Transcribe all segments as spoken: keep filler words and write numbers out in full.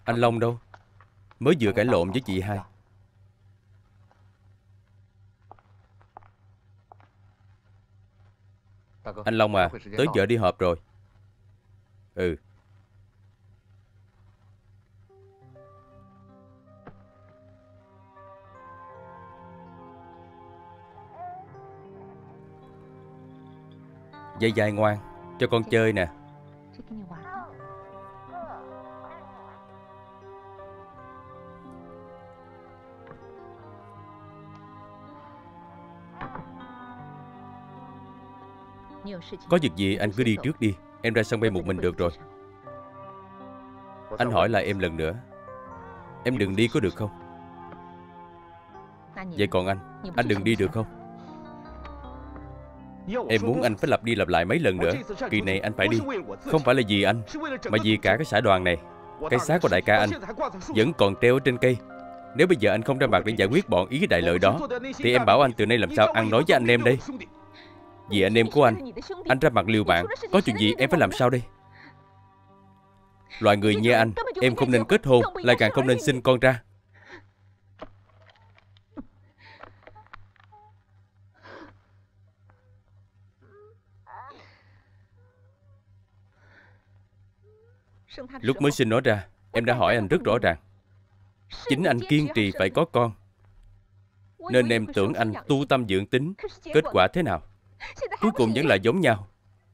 Anh Long đâu? Mới vừa cãi lộn với chị hai. Anh Long à, tới giờ đi họp rồi. Ừ. Dây dài ngoan, cho con chơi nè. Có việc gì anh cứ đi trước đi. Em ra sân bay một mình được rồi. Anh hỏi lại em lần nữa, em đừng đi có được không? Vậy còn anh, anh đừng đi được không? Em muốn anh phải lặp đi lặp lại mấy lần nữa. Kỳ này anh phải đi. Không phải là vì anh, mà vì cả cái xã đoàn này. Cái xác của đại ca anh vẫn còn treo ở trên cây. Nếu bây giờ anh không ra mặt để giải quyết bọn ý đại lợi đó, thì em bảo anh từ nay làm sao ăn nói với anh em đây? Vì anh em của anh, anh ra mặt liều mạng, có chuyện gì em phải làm sao đây? Loại người như anh, em không nên kết hôn, lại càng không nên sinh con ra. Lúc mới sinh nó ra, em đã hỏi anh rất rõ ràng. Chính anh kiên trì phải có con, nên em tưởng anh tu tâm dưỡng tính. Kết quả thế nào? Cuối cùng vẫn là giống nhau.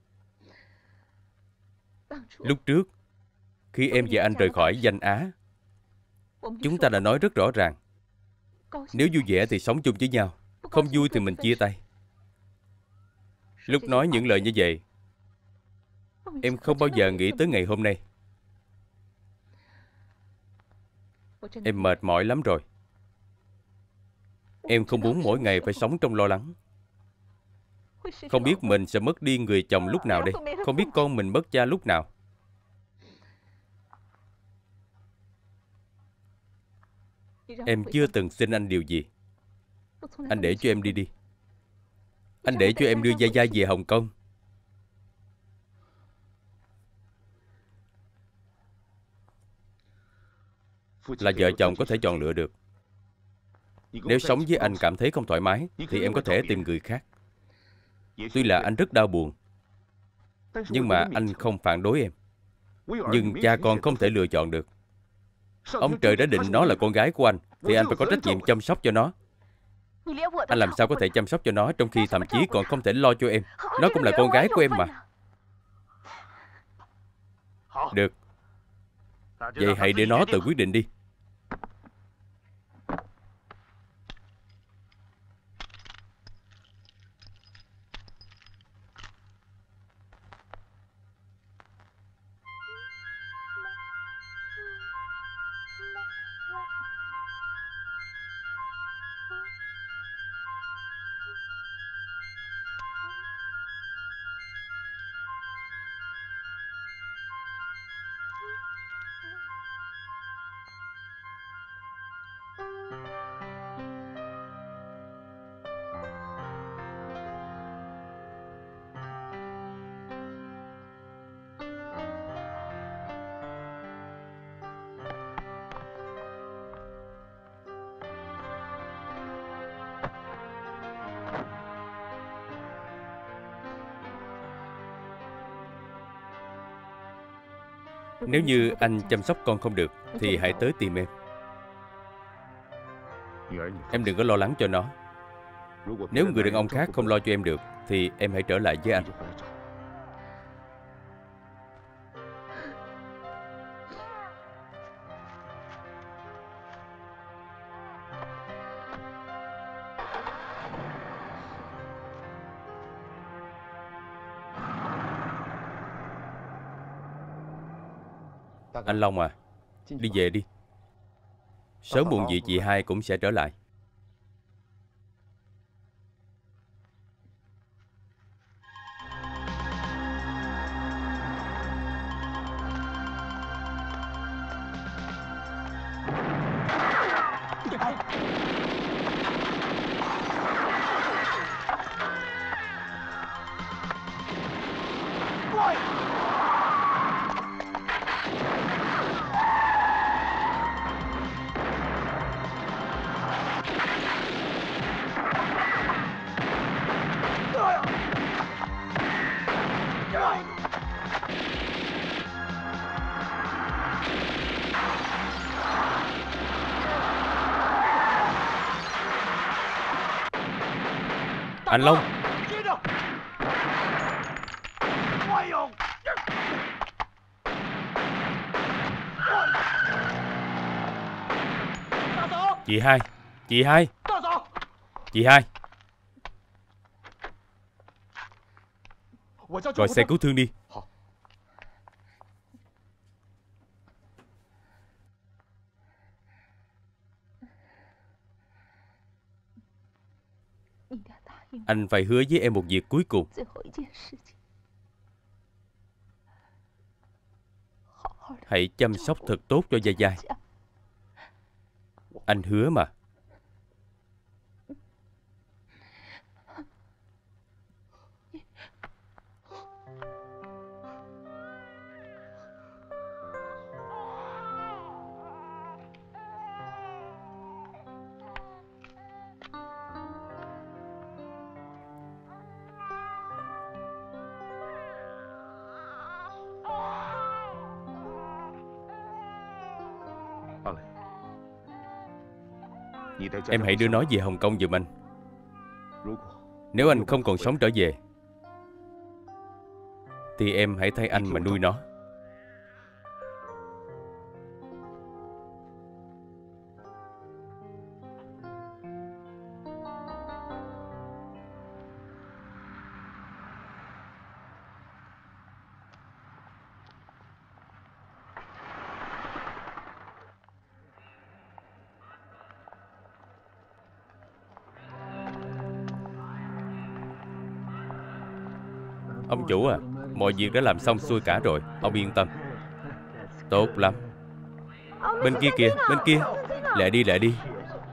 Lúc trước, khi em và anh rời khỏi Danh Á, chúng ta đã nói rất rõ ràng, nếu vui vẻ thì sống chung với nhau, không vui thì mình chia tay. Lúc nói những lời như vậy, em không bao giờ nghĩ tới ngày hôm nay. Em mệt mỏi lắm rồi. Em không muốn mỗi ngày phải sống trong lo lắng. Không biết mình sẽ mất đi người chồng lúc nào đây. Không biết con mình mất cha lúc nào. Em chưa từng xin anh điều gì. Anh để cho em đi đi. Anh để cho em đưa Gia Gia về Hồng Kông. Là vợ chồng có thể chọn lựa được. Nếu sống với anh cảm thấy không thoải mái, thì em có thể tìm người khác. Tuy là anh rất đau buồn, nhưng mà anh không phản đối em. Nhưng cha con không thể lựa chọn được. Ông trời đã định nó là con gái của anh, thì anh phải có trách nhiệm chăm sóc cho nó. Anh làm sao có thể chăm sóc cho nó, trong khi thậm chí còn không thể lo cho em. Nó cũng là con gái của em mà. Được. Vậy hãy để nó tự quyết định đi. Nếu như anh chăm sóc con không được, thì hãy tới tìm em. Em đừng có lo lắng cho nó. Nếu người đàn ông khác không lo cho em được, thì em hãy trở lại với anh. Anh Long à, đi về đi. Sớm muộn gì chị hai cũng sẽ trở lại. Anh Long. Chị hai. Chị hai. Chị hai. Gọi xe cứu thương đi. Anh phải hứa với em một việc cuối cùng. Hãy chăm sóc thật tốt cho Giai Giai. Anh hứa mà. Em hãy đưa nó về Hồng Kông giùm anh. Nếu anh không còn sống trở về thì em hãy thay anh mà nuôi nó. Ông chủ à, mọi việc đã làm xong xuôi cả rồi. Ông yên tâm. Tốt lắm. Bên kia kìa, bên kia. Lại đi, lại đi.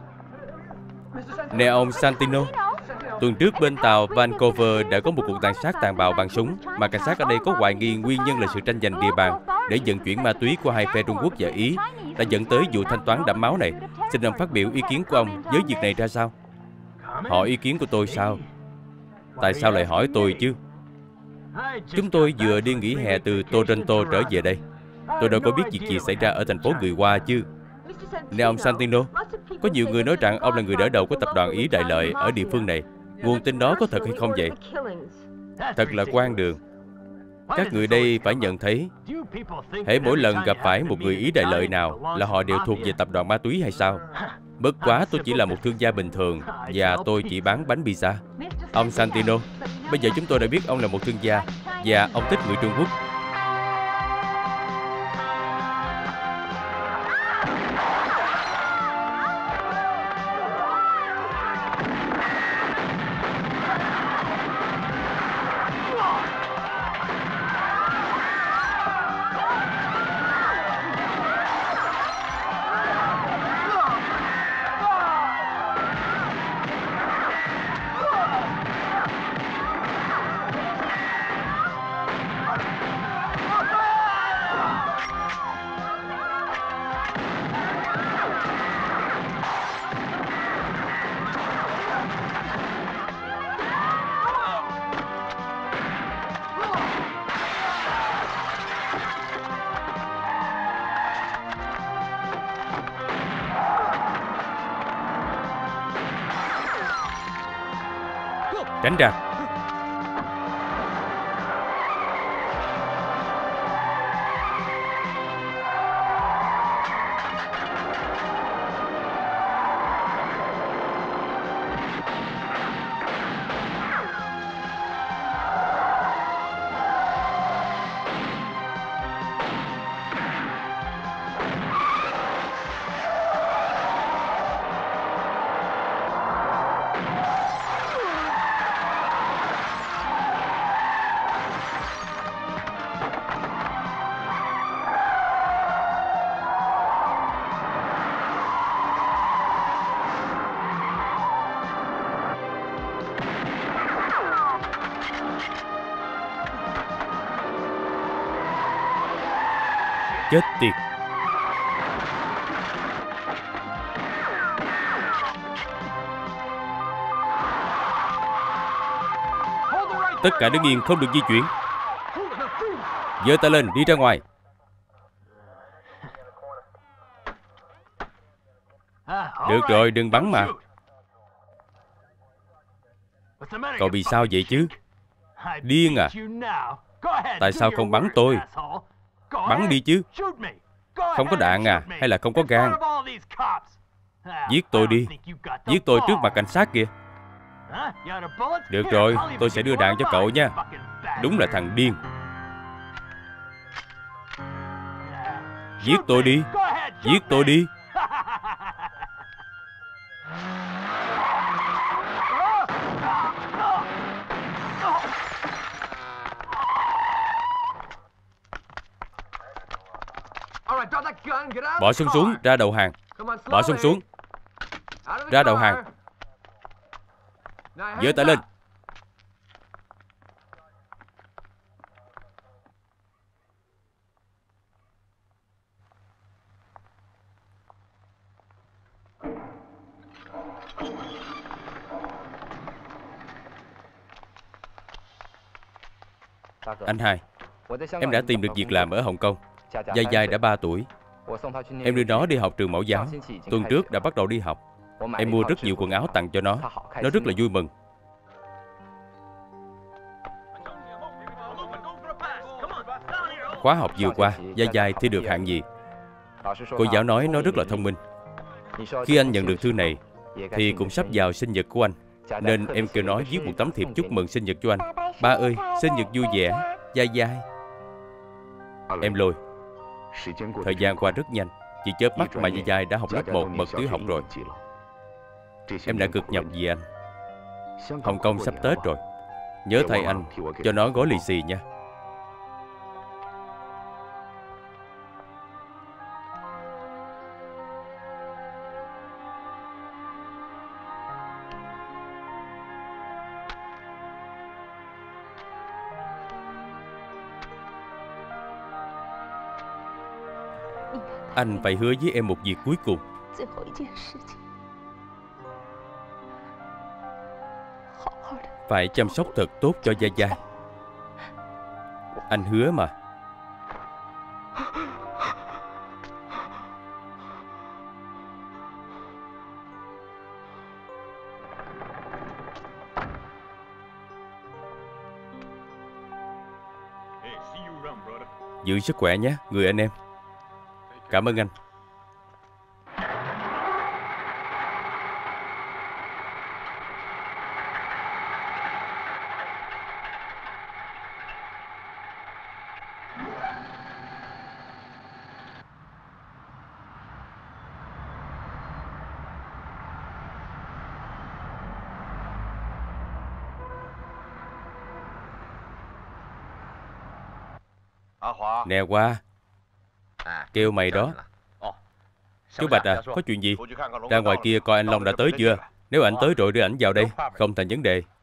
Nè ông Santino, tuần trước bên tàu Vancouver đã có một cuộc tàn sát tàn bạo bằng súng, mà cảnh sát ở đây có hoài nghi nguyên nhân là sự tranh giành địa bàn để vận chuyển ma túy của hai phe Trung Quốc và Ý, đã dẫn tới vụ thanh toán đẫm máu này. Xin ông phát biểu ý kiến của ông với việc này ra sao? Hỏi ý kiến của tôi sao? Tại sao lại hỏi tôi chứ? Chúng tôi vừa đi nghỉ hè từ Toronto trở về đây. Tôi đâu có biết việc gì xảy ra ở thành phố người Hoa chứ. Nè ông Santino, có nhiều người nói rằng ông là người đỡ đầu của tập đoàn Ý Đại Lợi ở địa phương này. Nguồn tin đó có thật hay không vậy? Thật là quan đường. Các người đây phải nhận thấy, hễ mỗi lần gặp phải một người Ý Đại Lợi nào là họ đều thuộc về tập đoàn ma túy hay sao? Bất quá tôi chỉ là một thương gia bình thường và tôi chỉ bán bánh pizza. Ông Santino, bây giờ chúng tôi đã biết ông là một thương gia và ông thích người Trung Quốc. Tránh ra. Chết tiệt. Tất cả đứng yên, không được di chuyển. Giơ tay lên, đi ra ngoài. Được rồi, đừng bắn mà. Cậu bị sao vậy chứ? Điên à? Tại sao không bắn tôi? Bắn đi chứ. Không có đạn à? Hay là không có gan? Giết tôi đi. Giết tôi trước mặt cảnh sát kìa. Được rồi, tôi sẽ đưa đạn cho cậu nha. Đúng là thằng điên. Giết tôi đi. Giết tôi đi. Bỏ súng xuống, ra đầu hàng. Bỏ súng xuống. Ra đầu hàng. Giơ tay lên. Anh hai, em đã tìm được việc làm ở Hồng Kông. Giai Giai đã ba tuổi. Em đưa nó đi học trường mẫu giáo. Tuần trước đã bắt đầu đi học. Em mua rất nhiều quần áo tặng cho nó. Nó rất là vui mừng. Khóa học vừa qua, Giai Giai thi được hạng gì? Cô giáo nói nó rất là thông minh. Khi anh nhận được thư này thì cũng sắp vào sinh nhật của anh, nên em kêu nó viết một tấm thiệp chúc mừng sinh nhật cho anh. Ba ơi, sinh nhật vui vẻ, Giai Giai. Em Lôi, thời gian qua rất nhanh. Chỉ chớp mắt mà Giai Giai đã học lớp một bậc tiểu học rồi. Em đã cực nhọc vì anh. Hồng Kông sắp Tết rồi. Nhớ thay anh cho nó gói lì xì nha. Anh phải hứa với em một việc cuối cùng. Phải chăm sóc thật tốt cho Giai Giai. Anh hứa mà. Giữ sức khỏe nhé, người anh em. Cảm ơn anh. Nè Hoa, kêu mày đó. Chú Bạch à, có chuyện gì? Ra ngoài kia coi anh Long đã tới chưa. Nếu ảnh tới rồi đưa ảnh vào đây, không thành vấn đề.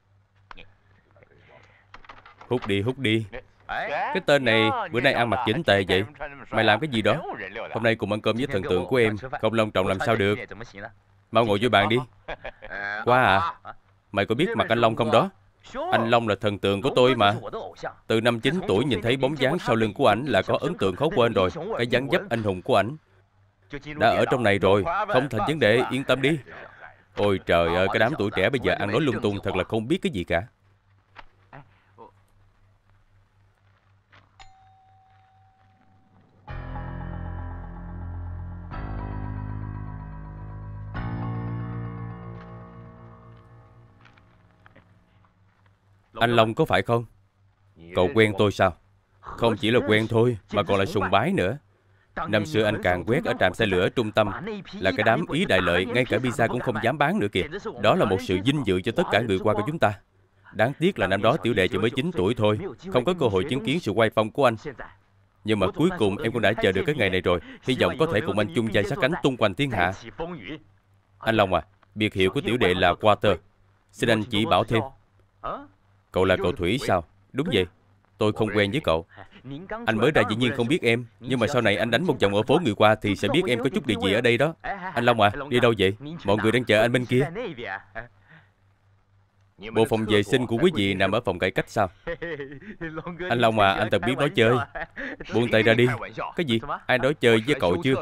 Hút đi, hút đi. Cái tên này bữa nay ăn mặc chỉnh tề vậy. Mày làm cái gì đó? Hôm nay cùng ăn cơm với thần tượng của em, không long trọng làm sao được. Mau ngồi vô bàn đi. Hoa à, mày có biết mặt anh Long không đó? Anh Long là thần tượng của tôi mà. Từ năm chín tuổi nhìn thấy bóng dáng sau lưng của ảnh là có ấn tượng khó quên rồi. Cái dáng dấp anh hùng của ảnh đã ở trong này rồi, không thành vấn đề, yên tâm đi. Ôi trời ơi, cái đám tuổi trẻ bây giờ ăn nói lung tung, thật là không biết cái gì cả. Anh Long có phải không? Cậu quen tôi sao? Không chỉ là quen thôi, mà còn là sùng bái nữa. Năm xưa anh càng quét ở trạm xe lửa trung tâm là cái đám Ý Đại Lợi, ngay cả pizza cũng không dám bán nữa kìa. Đó là một sự vinh dự cho tất cả người qua của chúng ta. Đáng tiếc là năm đó tiểu đệ chỉ mới chín tuổi thôi, không có cơ hội chứng kiến sự oai phong của anh. Nhưng mà cuối cùng em cũng đã chờ được cái ngày này rồi. Hy vọng có thể cùng anh chung vai sát cánh tung hoành thiên hạ. Anh Long à, biệt hiệu của tiểu đệ là Water. Xin anh chỉ bảo thêm. Cậu là cậu Thủy sao? Đúng vậy. Tôi không quen với cậu. Anh mới ra dĩ nhiên không biết em. Nhưng mà sau này anh đánh một vòng ở phố người qua thì sẽ biết em có chút địa vị ở đây đó. Anh Long à, đi đâu vậy? Mọi người đang chờ anh bên kia. Bộ phòng vệ sinh của quý vị nằm ở phòng cải cách sao? Anh Long à, anh thật biết nói chơi. Buông tay ra đi. Cái gì? Ai nói chơi với cậu chưa?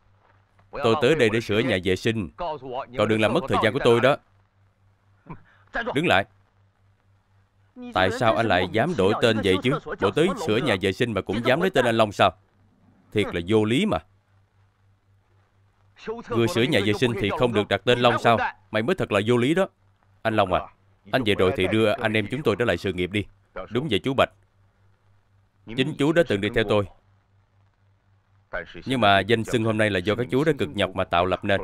Tôi tới đây để sửa nhà vệ sinh. Cậu đừng làm mất thời gian của tôi đó. Đứng lại. Tại sao anh lại dám đổi tên vậy chứ? Bộ tới sửa nhà vệ sinh mà cũng dám lấy tên anh Long sao? Thiệt là vô lý mà. Người sửa nhà vệ sinh thì không được đặt tên Long sao? Mày mới thật là vô lý đó. Anh Long à, anh về rồi thì đưa anh em chúng tôi trở lại sự nghiệp đi. Đúng vậy chú Bạch. Chính chú đã từng đi theo tôi. Nhưng mà danh xưng hôm nay là do các chú đã cực nhọc mà tạo lập nên.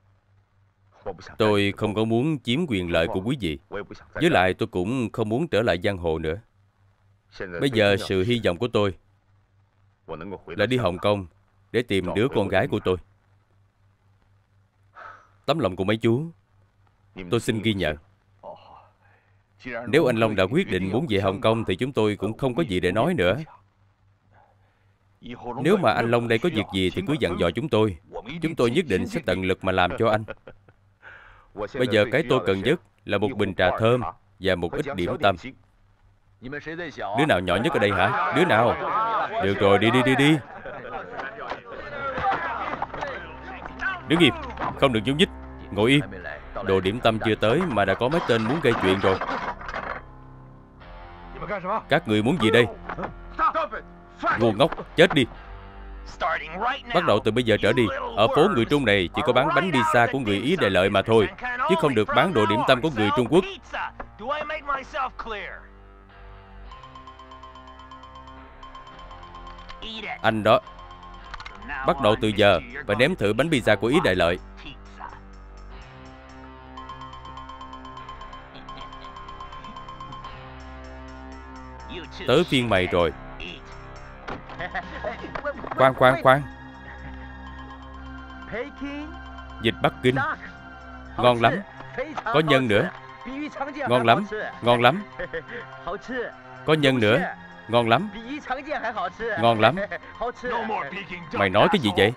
Tôi không có muốn chiếm quyền lợi của quý vị. Với lại tôi cũng không muốn trở lại giang hồ nữa. Bây giờ sự hy vọng của tôi là đi Hồng Kông để tìm đứa con gái của tôi. Tấm lòng của mấy chú tôi xin ghi nhận. Nếu anh Long đã quyết định muốn về Hồng Kông thì chúng tôi cũng không có gì để nói nữa. Nếu mà anh Long đây có việc gì thì cứ dặn dò chúng tôi. Chúng tôi nhất định sẽ tận lực mà làm cho anh. Bây giờ cái tôi cần nhất là một bình trà thơm và một ít điểm tâm. Đứa nào nhỏ nhất ở đây hả? Đứa nào? Được rồi, đi đi đi đi. Đứng im, không được nhúc nhích. Ngồi im. Đồ điểm tâm chưa tới mà đã có mấy tên muốn gây chuyện rồi. Các người muốn gì đây? Ngu ngốc, chết đi. Bắt đầu từ bây giờ trở đi, ở phố người Trung này chỉ có bán bánh pizza của người Ý Đại Lợi mà thôi, chứ không được bán đồ điểm tâm của người Trung Quốc. Anh đó, bắt đầu từ giờ phải nếm thử bánh pizza của Ý Đại Lợi. Tới phiên mày rồi. Khoan khoan khoan. Vịt Bắc Kinh. Ngon lắm. Có nhân nữa. Ngon lắm. Ngon lắm. Có nhân nữa. Ngon lắm. Ngon lắm. Mày nói cái gì vậy?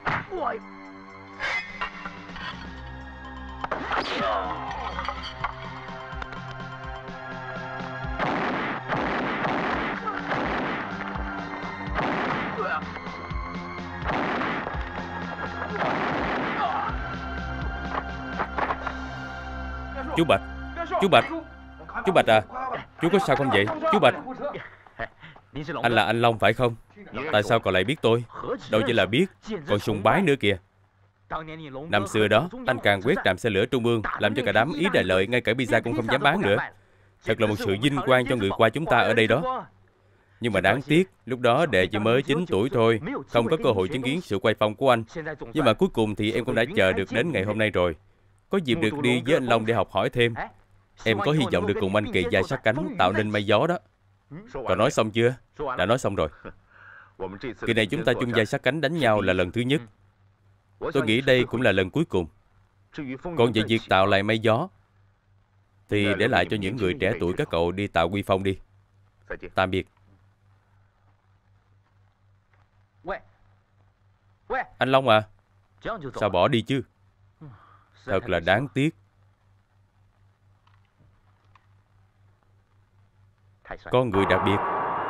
Chú Bạch. Chú Bạch. Chú Bạch à. Chú có sao không vậy? Chú Bạch. Anh là anh Long phải không? Tại sao còn lại biết tôi? Đâu chỉ là biết, còn sùng bái nữa kìa. Năm xưa đó, anh càng quét trạm xe lửa Trung ương, làm cho cả đám Ý Đại Lợi ngay cả pizza cũng không dám bán nữa. Thật là một sự vinh quang cho người qua chúng ta ở đây đó. Nhưng mà đáng tiếc, lúc đó đệ chỉ mới chín tuổi thôi, không có cơ hội chứng kiến sự quay phong của anh. Nhưng mà cuối cùng thì em cũng đã chờ được đến ngày hôm nay rồi. Có dịp được đi với anh Long để học hỏi thêm. Em có hy vọng được cùng anh kề vai sát cánh, tạo nên mây gió đó. Còn nói xong chưa? Đã nói xong rồi. Kỳ này chúng ta chung vai sát cánh đánh nhau là lần thứ nhất. Tôi nghĩ đây cũng là lần cuối cùng. Còn về việc tạo lại mây gió thì để lại cho những người trẻ tuổi các cậu đi tạo uy phong đi. Tạm biệt. Anh Long à, sao bỏ đi chứ? Thật là đáng tiếc. Con người đặc biệt.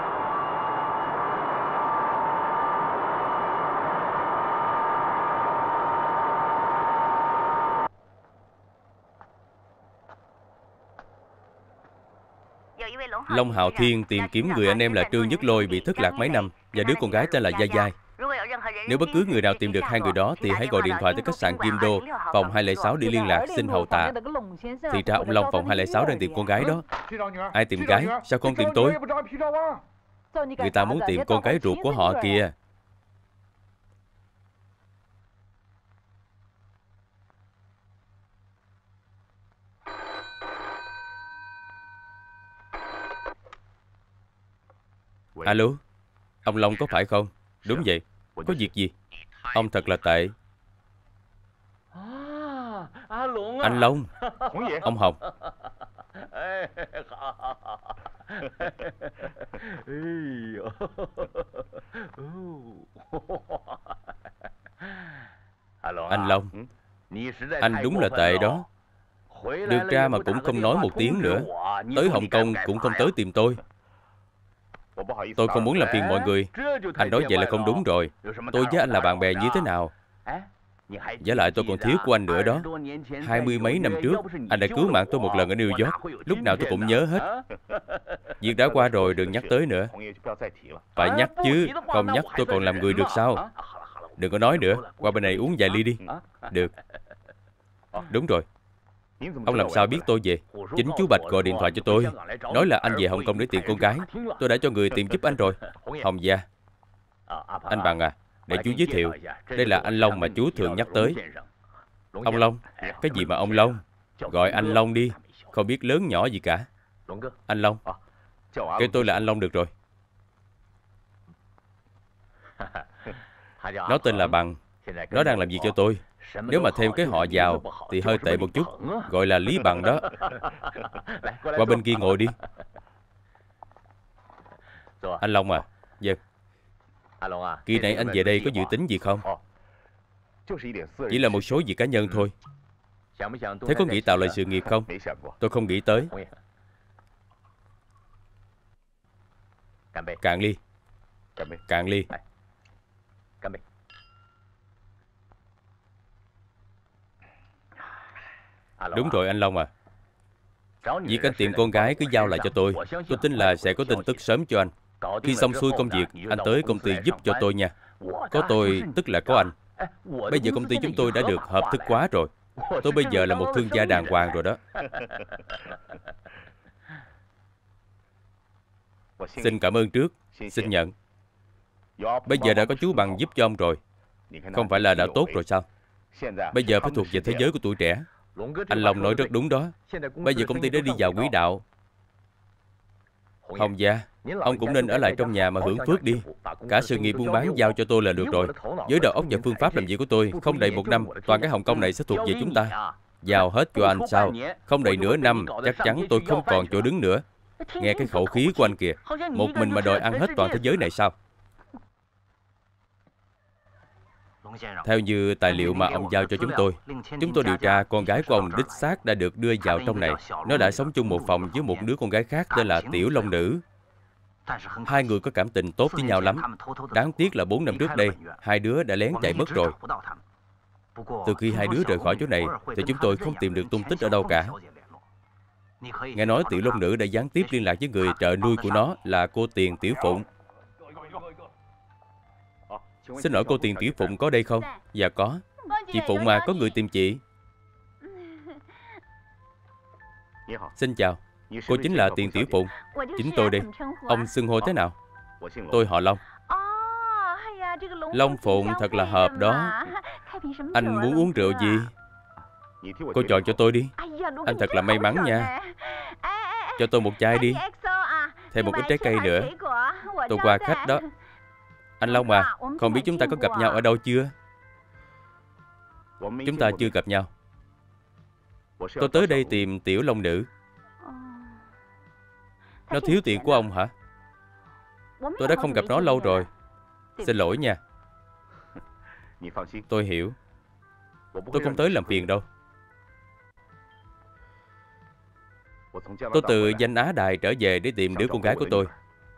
Long Hạo Thiên tìm kiếm người anh em là Trương Nhất Lôi bị thất lạc mấy năm và đứa con gái tên là Gia Giai. Nếu bất cứ người nào tìm được hai người đó thì hãy gọi điện thoại tới khách sạn Kim Đô, phòng hai không sáu để liên lạc xin hầu tạ. Thì ra ông Long phòng hai không sáu đang tìm con gái đó. Ai tìm gái? Sao không tìm tôi? Người ta muốn tìm con gái ruột của họ kìa. Alo, ông Long có phải không? Đúng vậy. Có việc gì? Ông thật là tệ. Anh Long. Ông Hồng. Anh Long, anh đúng là tệ đó. Được ra mà cũng không nói một tiếng nữa. Tới Hồng Kông cũng không tới tìm tôi. Tôi không muốn làm phiền mọi người. Anh nói vậy là không đúng rồi. Tôi với anh là bạn bè như thế nào? Giả lại tôi còn thiếu của anh nữa đó. Hai mươi mấy năm trước, anh đã cứu mạng tôi một lần ở New York. Lúc nào tôi cũng nhớ hết. Việc đã qua rồi, đừng nhắc tới nữa. Phải nhắc chứ, không nhắc tôi còn làm người được sao? Đừng có nói nữa, qua bên này uống vài ly đi. Được. Đúng rồi. Ông làm sao biết tôi về? Chính chú Bạch gọi điện thoại cho tôi, nói là anh về Hồng Kông để tìm con gái. Tôi đã cho người tìm giúp anh rồi. Hồng Gia. Anh Bằng à, để chú giới thiệu. Đây là anh Long mà chú thường nhắc tới. Ông Long? Cái gì mà ông Long? Gọi anh Long đi. Không biết lớn nhỏ gì cả. Anh Long. Kêu tôi là anh Long được rồi. Nó tên là Bằng. Nó đang làm việc cho tôi. Nếu mà thêm cái họ vào thì hơi tệ một chút. Gọi là Lý Bằng đó. Qua bên kia ngồi đi. Anh Long à. Vâng. Kỳ này anh về đây có dự tính gì không? Chỉ là một số việc cá nhân thôi. Thế có nghĩ tạo lại sự nghiệp không? Tôi không nghĩ tới. Cạn ly. Cạn ly. Đúng rồi anh Long à. Việc anh tìm con gái cứ giao lại cho tôi. Tôi tin là sẽ có tin tức sớm cho anh. Khi xong xuôi công việc, anh tới công ty giúp cho tôi nha. Có tôi tức là có anh. Bây giờ công ty chúng tôi đã được hợp thức hóa rồi. Tôi bây giờ là một thương gia đàng hoàng rồi đó. Xin cảm ơn trước. Xin nhận. Bây giờ đã có chú Bằng giúp cho ông rồi. Không phải là đã tốt rồi sao? Bây giờ phải thuộc về thế giới của tuổi trẻ. Anh Long nói rất đúng đó. Bây giờ công ty đã đi vào quỹ đạo. Hồng Gia, ông cũng nên ở lại trong nhà mà hưởng phước đi. Cả sự nghiệp buôn bán giao cho tôi là được rồi. Với đầu óc và phương pháp làm việc của tôi, không đầy một năm, toàn cái Hồng Kông này sẽ thuộc về chúng ta. Giao hết cho anh sao? Không đầy nửa năm, chắc chắn tôi không còn chỗ đứng nữa. Nghe cái khẩu khí của anh kìa. Một mình mà đòi ăn hết toàn thế giới này sao? Theo như tài liệu mà ông giao cho chúng tôi, chúng tôi điều tra con gái của ông đích xác đã được đưa vào trong này. Nó đã sống chung một phòng với một đứa con gái khác tên là Tiểu Long Nữ. Hai người có cảm tình tốt với nhau lắm. Đáng tiếc là bốn năm trước đây, hai đứa đã lén chạy mất rồi. Từ khi hai đứa rời khỏi chỗ này, thì chúng tôi không tìm được tung tích ở đâu cả. Nghe nói Tiểu Long Nữ đã gián tiếp liên lạc với người trợ nuôi của nó là cô Tiền Tiểu Phụng. Xin lỗi cô Tiền Tiểu Phụng có đây không? Dạ có. Chị Phụng mà, có người tìm chị. Xin chào. Cô chính là Tiền Tiểu Phụng. Chính tôi đây. Ông xưng hô thế nào? Tôi họ Long. Long Phụng thật là hợp đó. Anh muốn uống rượu gì? Cô chọn cho tôi đi. Anh thật là may mắn nha. Cho tôi một chai đi. Thêm một ít trái cây nữa. Tôi qua khách đó. Anh Long à, không biết chúng ta có gặp nhau ở đâu chưa? Chúng ta chưa gặp nhau. Tôi tới đây tìm Tiểu Long Nữ. Nó thiếu tiền của ông hả? Tôi đã không gặp nó lâu rồi. Xin lỗi nha. Tôi hiểu. Tôi không tới làm phiền đâu. Tôi từ Danh Á Đài trở về để tìm đứa con gái của tôi.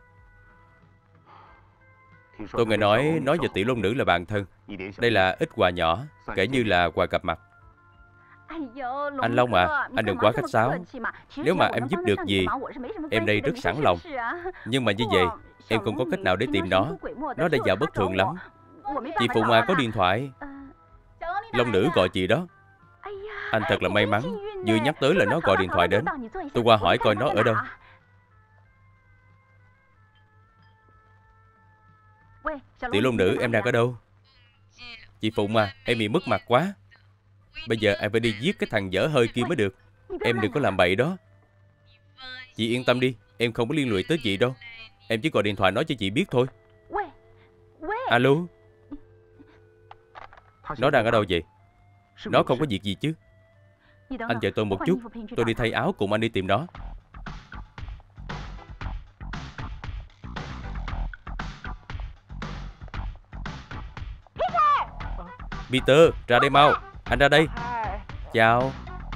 Tôi nghe nói nói về Tiểu Long Nữ là bạn thân. Đây là ít quà nhỏ, kể như là quà gặp mặt. Anh Long à, anh đừng quá khách sáo. Nếu mà em giúp được gì, em đây rất sẵn lòng. Nhưng mà như vậy, em không có cách nào để tìm nó. Nó đã vào bất thường lắm. Chị Phụng à, có điện thoại. Long Nữ gọi chị đó. Anh thật là may mắn. Vừa nhắc tới là nó gọi điện thoại đến. Tôi qua hỏi coi nó ở đâu. Tiểu Long Nữ, em đang ở đâu? Chị Phụng à, em bị mất mặt quá. Bây giờ em phải đi giết cái thằng dở hơi kia mới được. Em đừng có làm bậy đó. Chị yên tâm đi, em không có liên lụy tới chị đâu. Em chỉ gọi điện thoại nói cho chị biết thôi. Alo. Nó đang ở đâu vậy? Nó không có việc gì chứ? Anh chờ tôi một chút. Tôi đi thay áo cùng anh đi tìm nó. Peter, ra đây mau. Anh ra đây. Chào.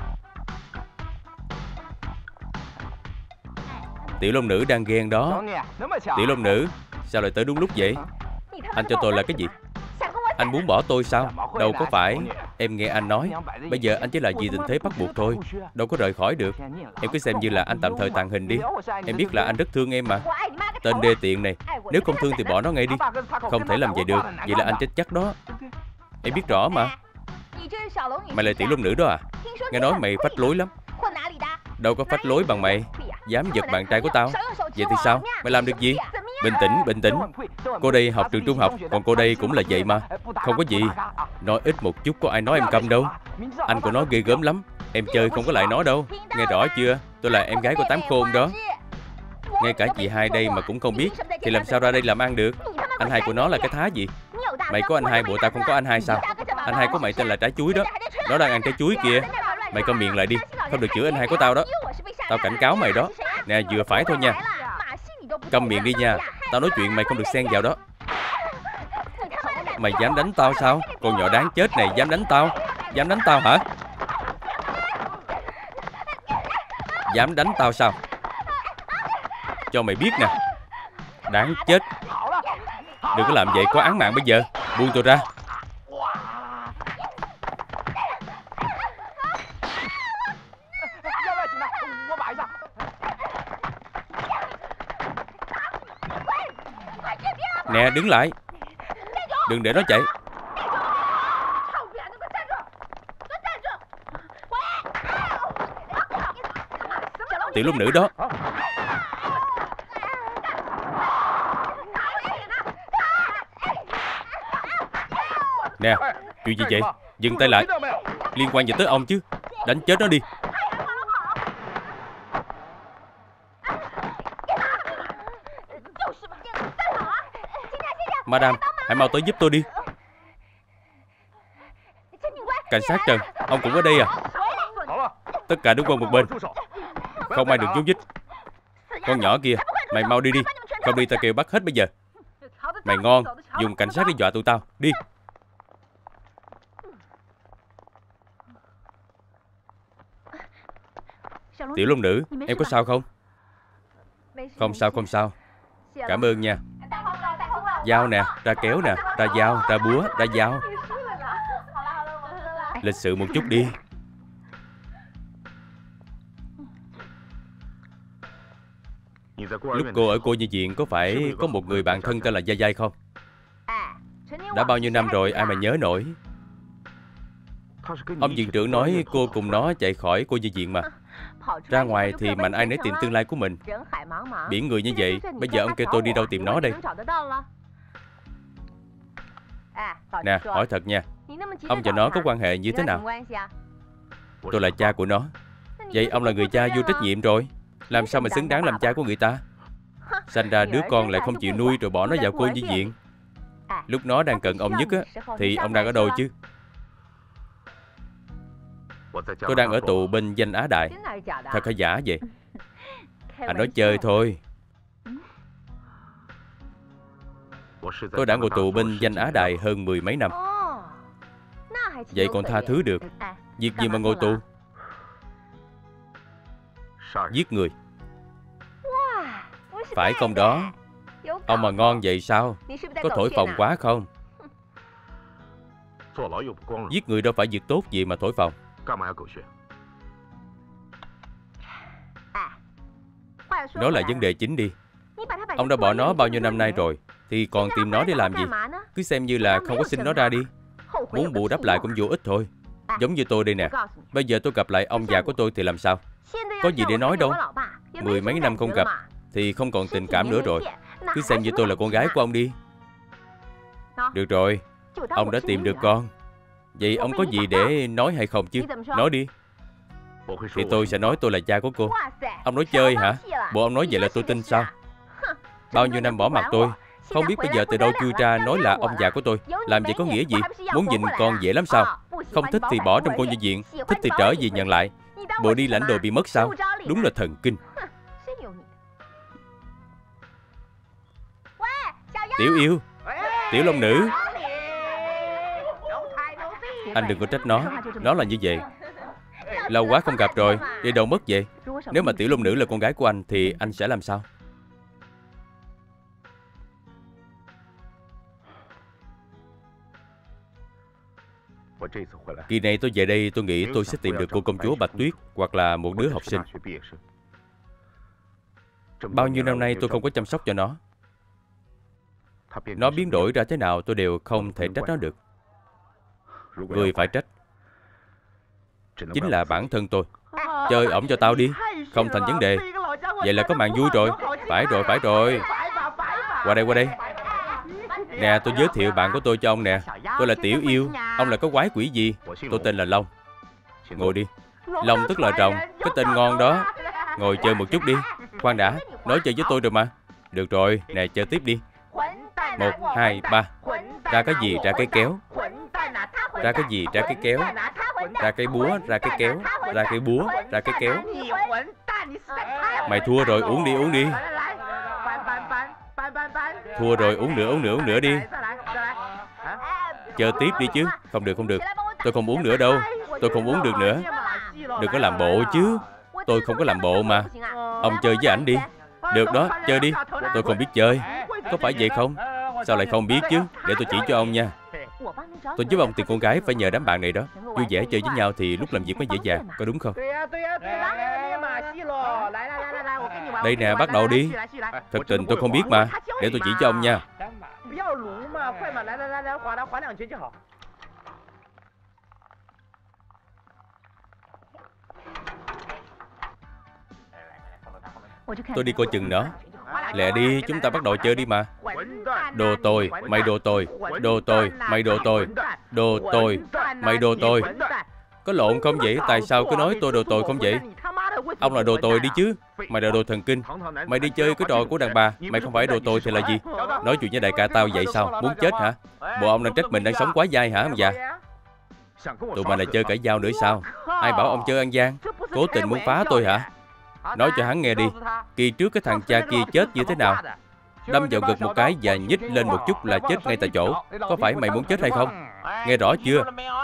Tiểu Long Nữ đang ghen đó. Tiểu Long Nữ, sao lại tới đúng lúc vậy? Anh cho tôi là cái gì? Anh muốn bỏ tôi sao? Đâu có phải. Em nghe anh nói, bây giờ anh chỉ là vì tình thế bắt buộc thôi, đâu có rời khỏi được. Em cứ xem như là anh tạm thời tàng hình đi. Em biết là anh rất thương em mà. Tên đê tiện này, nếu không thương thì bỏ nó ngay đi. Không thể làm vậy được, vậy là anh chết chắc đó. Em biết rõ mà. Mày là tiểu long nữ đó à? Nghe nói mày phách lối lắm. Đâu có phách lối bằng mày. Dám giật bạn trai của tao. Vậy thì sao? Mày làm được gì? Bình tĩnh, bình tĩnh. Cô đây học trường trung học, còn cô đây cũng là vậy mà. Không có gì. Nói ít một chút có ai nói em câm đâu. Anh của nó ghê gớm lắm. Em chơi không có lại nó đâu. Nghe rõ chưa? Tôi là em gái của Tám Khôn đó. Ngay cả chị hai đây mà cũng không biết thì làm sao ra đây làm ăn được? Anh hai của nó là cái thá gì? Mày có anh hai, bộ tao không có anh hai sao? Anh hai của mày tên là Trái Chuối đó. Nó đang ăn trái chuối kìa. Mày câm miệng lại đi. Không được chửi anh hai của tao đó. Tao cảnh cáo mày đó. Nè, vừa phải thôi nha. Câm miệng đi nha. Tao nói chuyện mày không được xen vào đó. Mày dám đánh tao sao? Con nhỏ đáng chết này dám đánh tao. Dám đánh tao hả? Dám đánh tao sao? Cho mày biết nè. Đáng chết. Đừng có làm vậy, có án mạng bây giờ. Buông tôi ra. Nè, đứng lại. Đừng để nó chạy. Tiểu long nữ đó. Nè, chuyện gì vậy? Dừng tay lại. Liên quan gì tới ông chứ? Đánh chết nó đi. Madam, hãy mau tới giúp tôi đi. Cảnh sát Trần, ông cũng ở đây à? Tất cả đứng qua một bên. Không ai được nhúc nhích. Con nhỏ kia, mày mau đi đi. Không đi tao kêu bắt hết bây giờ. Mày ngon, dùng cảnh sát để dọa tụi tao. Đi. Tiểu long nữ, em có sao không? Không sao, không sao. Cảm ơn nha. Dao nè, ra kéo nè, ra dao, ra búa, ra dao. Lịch sự một chút đi. Lúc cô ở cô nhi viện có phải có một người bạn thân tên là Gia Giai không? Đã bao nhiêu năm rồi ai mà nhớ nổi. Ông viện trưởng nói cô cùng nó chạy khỏi cô nhi viện mà. Ra ngoài thì mạnh ai nấy tìm tương lai của mình. Biển người như vậy, bây giờ ông kêu tôi đi đâu tìm nó đây? Nè, hỏi thật nha. Ông và nó có quan hệ như thế nào? Tôi là cha của nó. Vậy ông là người cha vô trách nhiệm rồi. Làm sao mà xứng đáng làm cha của người ta? Sanh ra đứa con lại không chịu nuôi rồi bỏ nó vào cô nhi viện. Lúc nó đang cần ông nhất á, thì ông đang ở đâu chứ? Tôi đang ở tù bên Danh Á Đại. Thật hay giả vậy? Anh nói chơi thôi. Tôi đã ngồi tù bên Danh Á Đại hơn mười mấy năm. Vậy còn tha thứ được. Việc gì mà ngồi tù? Giết người. Phải không đó? Ông mà ngon vậy sao? Có thổi phồng quá không? Giết người đâu phải việc tốt gì mà thổi phồng. Đó là vấn đề chính đi. Ông đã bỏ nó bao nhiêu năm nay rồi thì còn tìm nó để làm gì? Cứ xem như là không có sinh nó ra đi. Muốn bù đắp lại cũng vô ích thôi. Giống như tôi đây nè. Bây giờ tôi gặp lại ông già của tôi thì làm sao? Có gì để nói đâu. Mười mấy năm không gặp thì không còn tình cảm nữa rồi. Cứ xem như tôi là con gái của ông đi. Được rồi, ông đã tìm được con. Vậy ông có gì để nói hay không chứ? Nói đi. Thì tôi sẽ nói tôi là cha của cô. Ông nói chơi hả? Bộ ông nói vậy là tôi tin sao? Bao nhiêu năm bỏ mặt tôi, không biết bây giờ từ đâu chui ra nói là ông già của tôi. Làm vậy có nghĩa gì? Muốn nhìn con dễ lắm sao? Không thích thì bỏ trong cô nhi viện, thích thì trở về nhận lại. Bộ đi lãnh đồ bị mất sao? Đúng là thần kinh. Tiểu yêu, tiểu long nữ. Anh đừng có trách nó. Nó là như vậy. Lâu quá không gặp rồi, đi đâu mất vậy? Nếu mà tiểu long nữ là con gái của anh thì anh sẽ làm sao? Kỳ này tôi về đây tôi nghĩ tôi sẽ tìm được cô công chúa Bạch Tuyết hoặc là một đứa học sinh. Bao nhiêu năm nay tôi không có chăm sóc cho nó. Nó biến đổi ra thế nào tôi đều không thể trách nó được. Người phải trách chính là bản thân tôi. Chơi ổng cho tao đi, không thành vấn đề. Vậy là có màn vui rồi. Phải rồi, phải rồi. Qua đây, qua đây. Nè, tôi giới thiệu bạn của tôi cho ông nè. Tôi là Tiểu Yêu. Ông là cái quái quỷ gì? Tôi tên là Long. Ngồi đi. Long tức là rồng. Cái tên ngon đó. Ngồi chơi một chút đi. Khoan đã, nói chơi với tôi rồi mà. Được rồi, nè chơi tiếp đi. Một, hai, ba. Ra cái gì, ra cái kéo. Ra cái gì, ra cái kéo. Ra cái búa, ra cái kéo. Ra cái búa, ra cái kéo. Mày thua rồi, uống đi, uống đi. Thua rồi, uống nữa, uống nữa, uống nữa đi. Chơi tiếp đi chứ. Không được, không được. Tôi không uống nữa đâu. Tôi không uống được nữa. Đừng có làm bộ chứ. Tôi không có làm bộ mà. Ông chơi với ảnh đi. Được đó, chơi đi. Tôi không biết chơi. Có phải vậy không? Sao lại không biết chứ? Để tôi chỉ cho ông nha. Tôi giúp ông tìm con gái phải nhờ đám bạn này đó. Vui vẻ chơi với nhau thì lúc làm việc mới dễ dàng. Có đúng không? Đây nè, bắt đầu đi. Thật tình tôi không biết mà. Để tôi chỉ cho ông nha. Tôi đi coi chừng nó. Lẹ đi, chúng ta bắt đầu chơi đi mà. Đồ tồi, mày đồ tồi. Đồ tồi, mày đồ tồi. Đồ tồi, mày đồ tồi. Có lộn không vậy? Tại sao cứ nói tôi đồ tồi không vậy? Ông là đồ tồi đi chứ. Mày là đồ thần kinh. Mày đi chơi cái trò của đàn bà. Mày không phải đồ tồi thì là gì? Nói chuyện với đại ca tao vậy sao? Muốn chết hả? Bộ ông đang trách mình đang sống quá dai hả ông già? Tụi mày là chơi cãi nhau nữa sao? Ai bảo ông chơi ăn gian? Cố tình muốn phá tôi hả? Nói cho hắn nghe đi. Kỳ trước cái thằng cha kia chết như thế nào? Đâm vào ngực một cái và nhích lên một chút là chết ngay tại chỗ. Có phải mày muốn chết hay không? Nghe rõ chưa?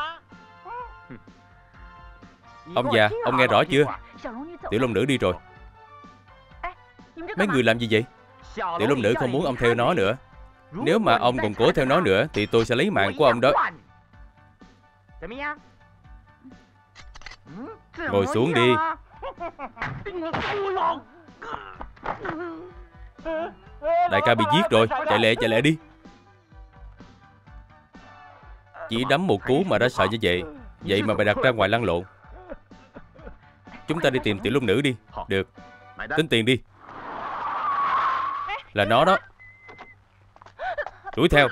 Ông già, ông nghe rõ chưa? Tiểu Long Nữ đi rồi. Mấy người làm gì vậy? Tiểu Long Nữ không muốn ông theo nó nữa. Nếu mà ông còn cố theo nó nữa thì tôi sẽ lấy mạng của ông đó. Ngồi xuống đi. Đại ca bị giết rồi. Chạy lẹ, chạy lẹ đi. Chỉ đấm một cú mà đã sợ như vậy. Vậy mà mày đặt ra ngoài lăn lộn. Chúng ta đi tìm Tiểu Long Nữ đi. Được. Tính tiền đi. Là nó đó. Đuổi theo.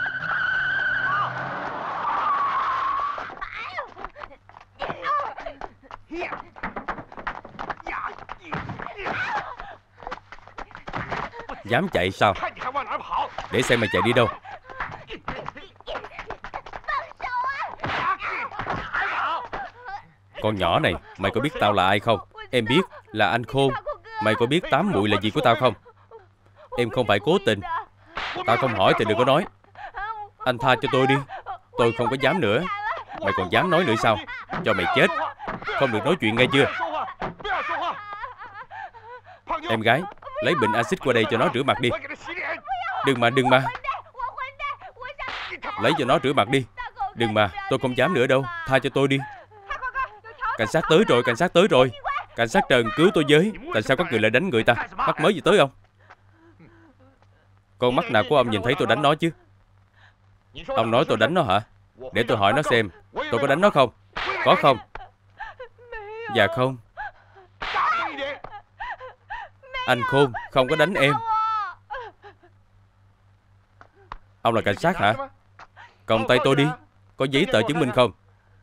Dám chạy sao? Để xem mày chạy đi đâu. Con nhỏ này, mày có biết tao là ai không? Em biết, là anh Khôn. Mày có biết tám muội là gì của tao không? Em không phải cố tình. Tao không hỏi thì đừng có nói. Anh tha cho tôi đi. Tôi không có dám nữa. Mày còn dám nói nữa sao? Cho mày chết. Không được nói chuyện nghe chưa? Em gái, lấy bình axit qua đây cho nó rửa mặt đi. Đừng mà, đừng mà. Lấy cho nó rửa mặt đi. Đừng mà, tôi không dám nữa đâu. Tha cho tôi đi. Cảnh sát tới rồi, cảnh sát tới rồi. Cảnh sát Trần cứu tôi với. Tại sao các người lại đánh người ta? Mắt mới gì tới ông? Con mắt nào của ông nhìn thấy tôi đánh nó chứ? Ông nói tôi đánh nó hả? Để tôi hỏi nó xem. Tôi có đánh nó không? Có không? Dạ không. Anh Khôn không có đánh em. Ông là cảnh sát hả? Còng tay tôi đi. Có giấy tờ chứng minh không?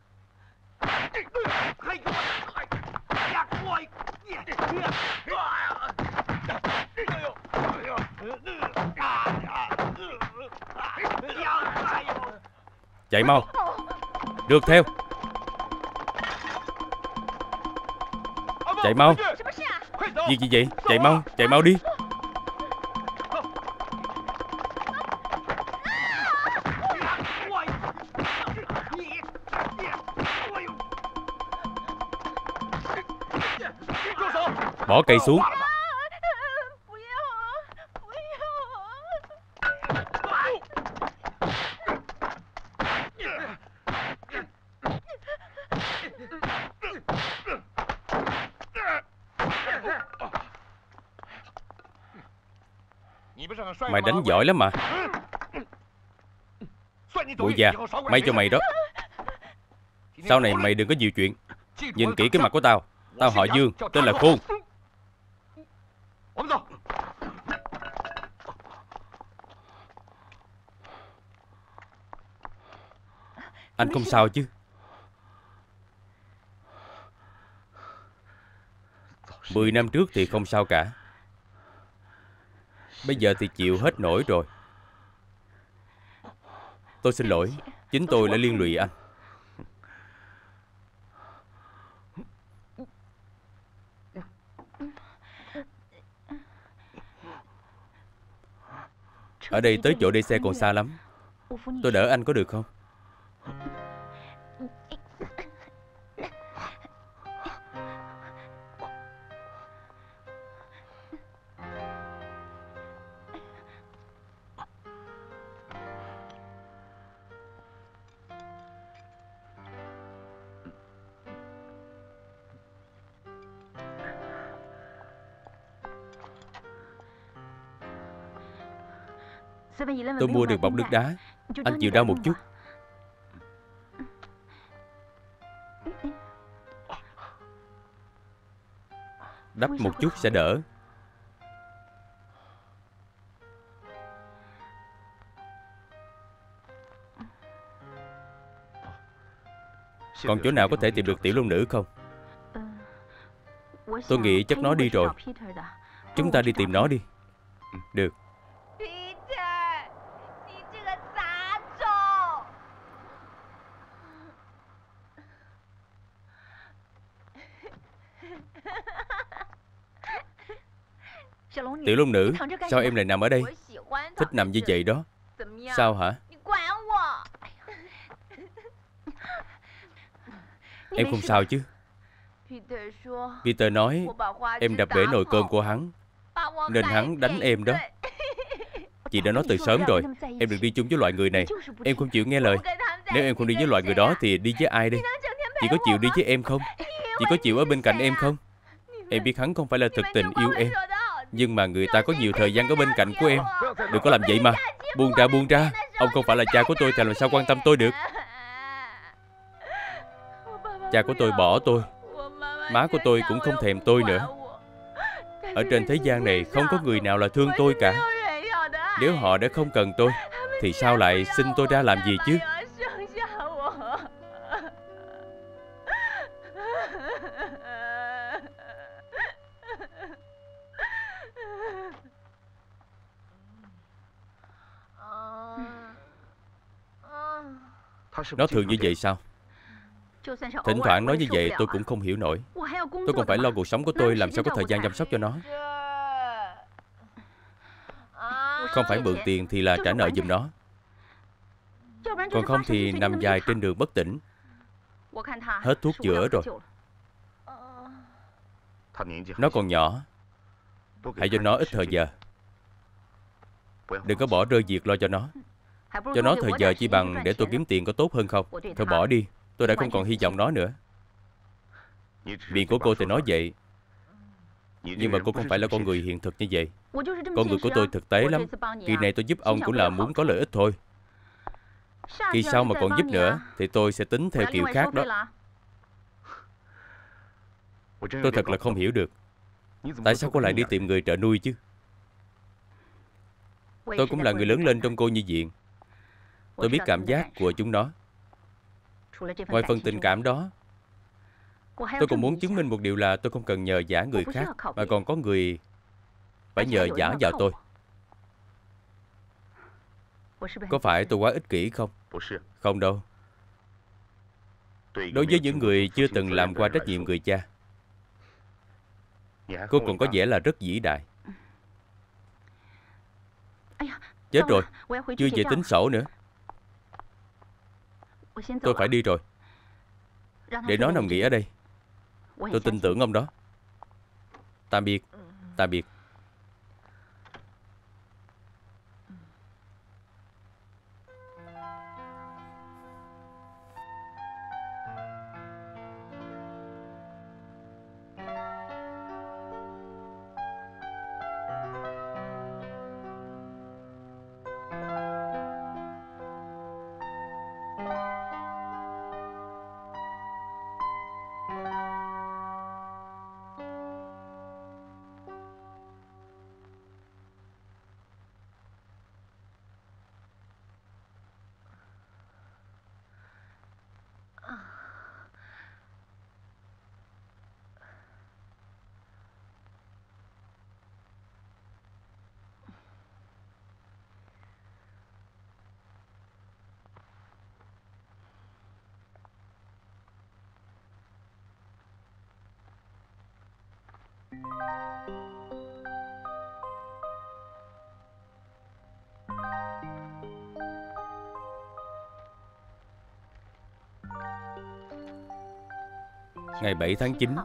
Chạy mau. Rượt theo. Chạy mau. Gì gì vậy? Chạy mau, chạy mau đi. Bỏ cây xuống. Mày đánh giỏi lắm mà. Bụi già, may cho mày đó. Sau này mày đừng có nhiều chuyện. Nhìn kỹ cái mặt của tao. Tao họ Dương, tên là Khôn. Anh không sao chứ? Mười năm trước thì không sao cả. Bây giờ thì chịu hết nổi rồi. Tôi xin lỗi. Chính tôi đã liên lụy anh. Ở đây tới chỗ để xe còn xa lắm. Tôi đỡ anh có được không? Tôi mua được bọc nước đá. Anh chịu đau một chút. Đắp một chút sẽ đỡ. Còn chỗ nào có thể tìm được tiểu long nữ không? Tôi nghĩ chắc nó đi rồi. Chúng ta đi tìm nó đi. Được. Tiểu long nữ, sao em lại nằm ở đây? Thích nằm như vậy đó. Sao hả? Em không sao chứ? Peter nói em đập bể nồi cơm của hắn, nên hắn đánh em đó. Chị đã nói từ sớm rồi, em đừng đi chung với loại người này. Em không chịu nghe lời. Nếu em không đi với loại người đó thì đi với ai đây? Chị có chịu đi với em không? Chị có chịu ở bên cạnh em không? Em biết hắn không phải là thực tình yêu em, nhưng mà người ta có nhiều thời gian ở bên cạnh của em. Đừng có làm vậy mà. Buông ra, buông ra. Ông không phải là cha của tôi thì làm sao quan tâm tôi được? Cha của tôi bỏ tôi. Má của tôi cũng không thèm tôi nữa. Ở trên thế gian này không có người nào là thương tôi cả. Nếu họ đã không cần tôi thì sao lại sinh tôi ra làm gì chứ? Nó thường như vậy sao? Thỉnh thoảng nói như vậy tôi cũng không hiểu nổi. Tôi còn phải lo cuộc sống của tôi, làm sao có thời gian chăm sóc cho nó. Không phải mượn tiền thì là trả nợ giùm nó. Còn không thì nằm dài trên đường bất tỉnh. Hết thuốc chữa rồi. Nó còn nhỏ. Hãy cho nó ít thời giờ. Đừng có bỏ rơi việc lo cho nó. Cho nó thời giờ chi bằng để tôi kiếm tiền có tốt hơn không? Thôi bỏ đi. Tôi đã không còn hy vọng nó nữa. Miệng của cô thì nói vậy, nhưng mà cô không phải là con người hiện thực như vậy. Con người của tôi thực tế lắm. Kỳ này tôi giúp ông cũng là muốn có lợi ích thôi. Kỳ sau mà còn giúp nữa thì tôi sẽ tính theo kiểu khác đó. Tôi thật là không hiểu được. Tại sao cô lại đi tìm người trợ nuôi chứ? Tôi cũng là người lớn lên trong cô nhi viện. Tôi biết cảm giác của chúng nó. Ngoài phần tình cảm đó, tôi còn muốn chứng minh một điều là tôi không cần nhờ vả người khác, mà còn có người phải nhờ vả vào tôi. Có phải tôi quá ích kỷ không? Không đâu. Đối với những người chưa từng làm qua trách nhiệm người cha, cô còn có vẻ là rất vĩ đại. Chết rồi, chưa về tính sổ nữa. Tôi phải đi rồi. Để nó nằm nghỉ ở đây. Tôi tin tưởng ông đó. Tạm biệt. Tạm biệt. Ngày bảy tháng chín.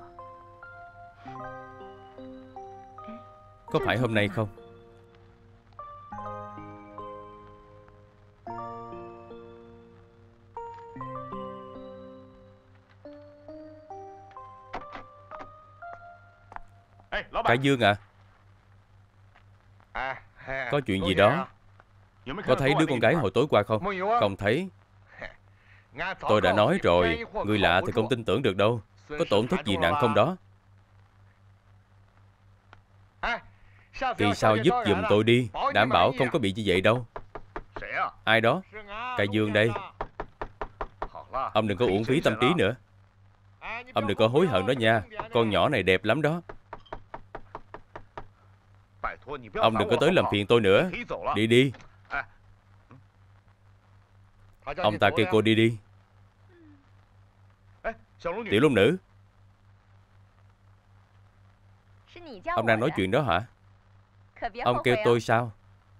Có phải hôm nay không? Cả Dương à, có chuyện gì đó? Có thấy đứa con gái hồi tối qua không? Không thấy. Tôi đã nói rồi, người lạ thì không tin tưởng được đâu. Có tổn thất gì nặng không đó? Kỳ sau giúp giùm tôi đi, đảm bảo không có bị như vậy đâu. Ai đó? Cả Dương đây. Ông đừng có uổng phí tâm trí nữa. Ông đừng có hối hận đó nha. Con nhỏ này đẹp lắm đó. Ông đừng có tới làm phiền tôi nữa. Đi đi. Ông ta kêu cô đi đi. Tiểu long nữ, ông đang nói chuyện đó hả? Ông kêu tôi sao?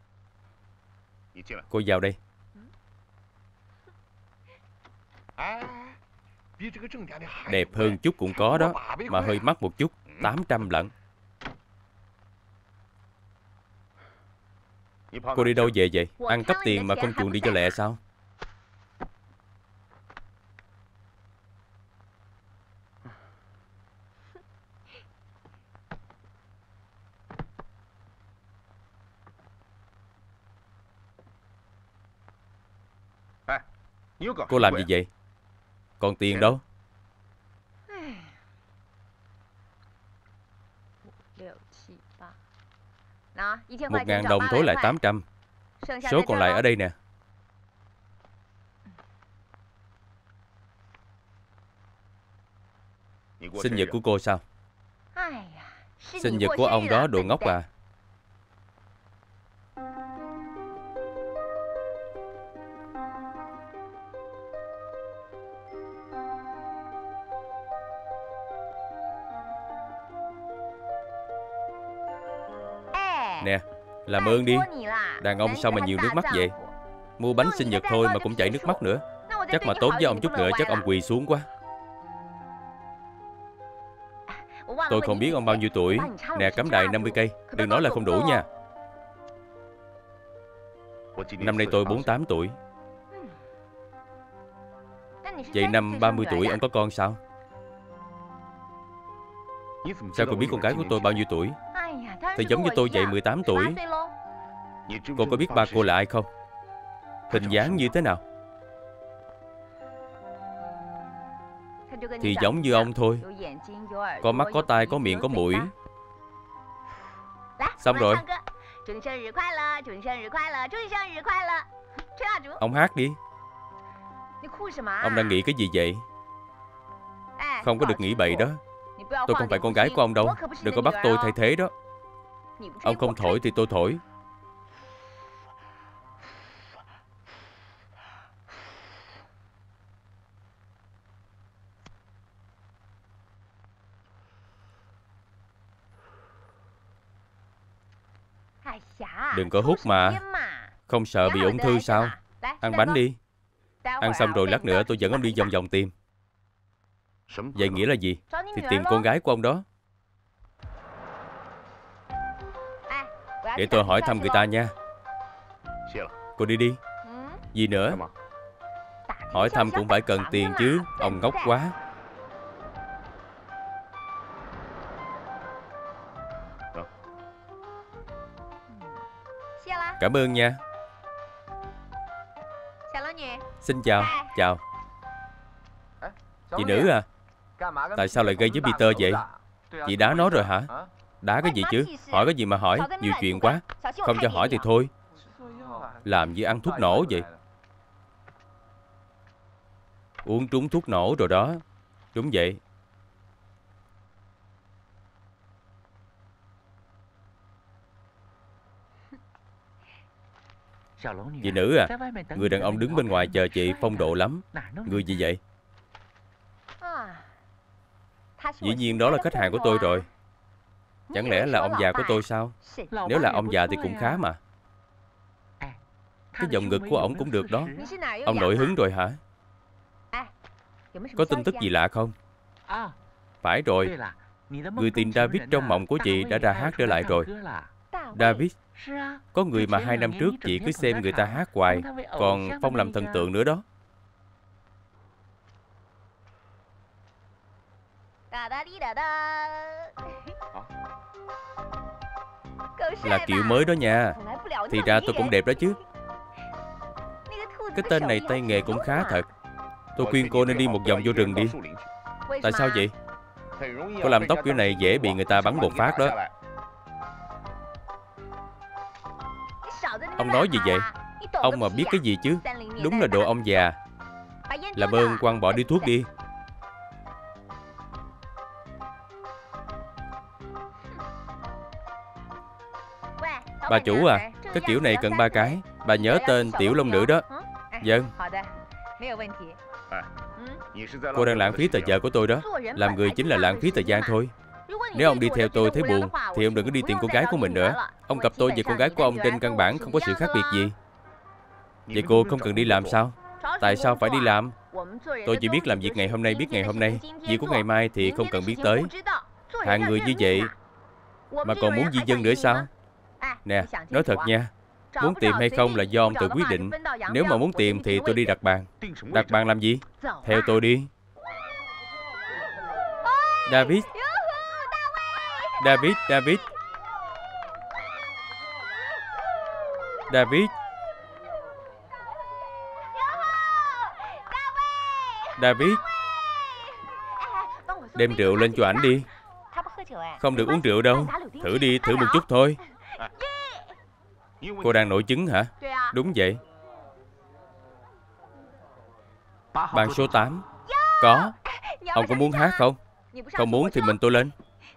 Cô vào đây. Đẹp hơn chút cũng có đó, mà hơi mắc một chút. Tám trăm lận. Cô đi đâu về vậy? Ăn cắp tiền mà không chuồn đi cho lẹ sao? Cô làm gì vậy? Còn tiền đâu? Một ngàn đồng thối lại tám trăm. Số còn lại ở đây nè. Sinh nhật của cô sao? Sinh nhật của ông đó đồ ngốc à. Nè, làm ơn đi. Đàn ông sao mà nhiều nước mắt vậy? Mua bánh sinh nhật thôi mà cũng chảy nước mắt nữa. Chắc mà tốt với ông chút nữa chắc ông quỳ xuống quá. Tôi không biết ông bao nhiêu tuổi. Nè, cắm đài năm mươi cây. Đừng nói là không đủ nha. Năm nay tôi bốn mươi tám tuổi. Vậy năm ba mươi tuổi ông có con sao? Sao cô biết con gái của tôi bao nhiêu tuổi? Thì giống như tôi vậy, mười tám tuổi. Cô có biết ba cô là ai không? Hình dáng như thế nào? Thì giống như ông thôi. Có mắt, có tai, có miệng, có mũi. Xong rồi. Ông hát đi. Ông đang nghĩ cái gì vậy? Không có được nghĩ bậy đó. Tôi không phải con gái của ông đâu. Đừng có bắt tôi thay thế đó. Ông không thổi thì tôi thổi. Đừng có hút mà. Không sợ bị ung thư sao? Ăn bánh đi. Ăn xong rồi lát nữa tôi dẫn ông đi vòng vòng tìm. Vậy nghĩa là gì? Thì tìm con gái của ông đó. Để tôi hỏi thăm người ta nha. Cô đi đi. Gì nữa? Hỏi thăm cũng phải cần tiền chứ. Ông ngốc quá. Cảm ơn nha. Xin chào. Chào. Chị nữ à? Tại sao lại gây với Peter vậy? Chị đá nó rồi hả? Đá cái gì chứ? Hỏi cái gì mà hỏi? Nhiều chuyện quá. Không cho hỏi thì thôi. Làm như ăn thuốc nổ vậy. Uống trúng thuốc nổ rồi đó. Đúng vậy. Chị nữ à? Người đàn ông đứng bên ngoài chờ chị phong độ lắm. Người gì vậy? Dĩ nhiên đó là khách hàng của tôi rồi. Chẳng lẽ là ông già của tôi sao? Nếu là ông già thì cũng khá mà. Cái vòng ngực của ổng cũng được đó. Ông nổi hứng rồi hả? Có tin tức gì lạ không? Phải rồi, người tình David trong mộng của chị đã ra hát trở lại rồi. David, có người mà hai năm trước chị cứ xem người ta hát hoài, còn phong làm thần tượng nữa đó. Là kiểu mới đó nha. Thì ra tôi cũng đẹp đó chứ. Cái tên này tay nghề cũng khá thật. Tôi khuyên cô nên đi một vòng vô rừng đi. Tại sao vậy? Cô làm tóc kiểu này dễ bị người ta bắn một phát đó. Ông nói gì vậy? Ông mà biết cái gì chứ? Đúng là đồ ông già. Làm ơn quăng bỏ điếu thuốc đi. Bà chủ à, cái kiểu này cần ba cái. Bà nhớ tên Tiểu Long Nữ đó. Vâng. Cô đang lãng phí thời giờ của tôi đó. Làm người chính là lãng phí thời gian thôi. Nếu ông đi theo tôi thấy buồn thì ông đừng có đi tìm con gái của mình nữa. Ông gặp tôi và con gái của ông trên căn bản không có sự khác biệt gì. Vậy cô không cần đi làm sao? Tại sao phải đi làm? Tôi chỉ biết làm việc ngày hôm nay biết ngày hôm nay. Việc của ngày mai thì không cần biết tới. Hạng người như vậy mà còn muốn di dân nữa sao? Nè, nói thật nha, muốn tìm hay không là do ông tự quyết định. Nếu mà muốn tìm thì tôi đi đặt bàn. Đặt bàn làm gì? Theo tôi đi. David, David, David, David, David. Đem rượu lên cho ảnh đi. Không được uống rượu đâu. Thử đi, thử một chút thôi. Cô đang nổi chứng hả? Đúng vậy. Bàn số tám. Có. Ông có muốn hát không? Không muốn thì mình tôi lên.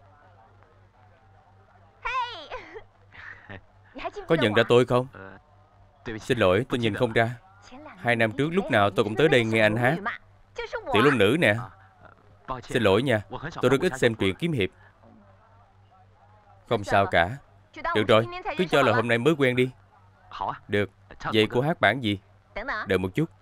Có nhận ra tôi không? Xin lỗi, tôi nhìn không ra. Hai năm trước lúc nào tôi cũng tới đây nghe anh hát. Tiểu Long Nữ nè. Xin lỗi nha, tôi rất ít xem truyện kiếm hiệp. Không sao cả. Được rồi, cứ cho là hôm nay mới quen đi. Được. Vậy cô hát bản gì? Đợi một chút.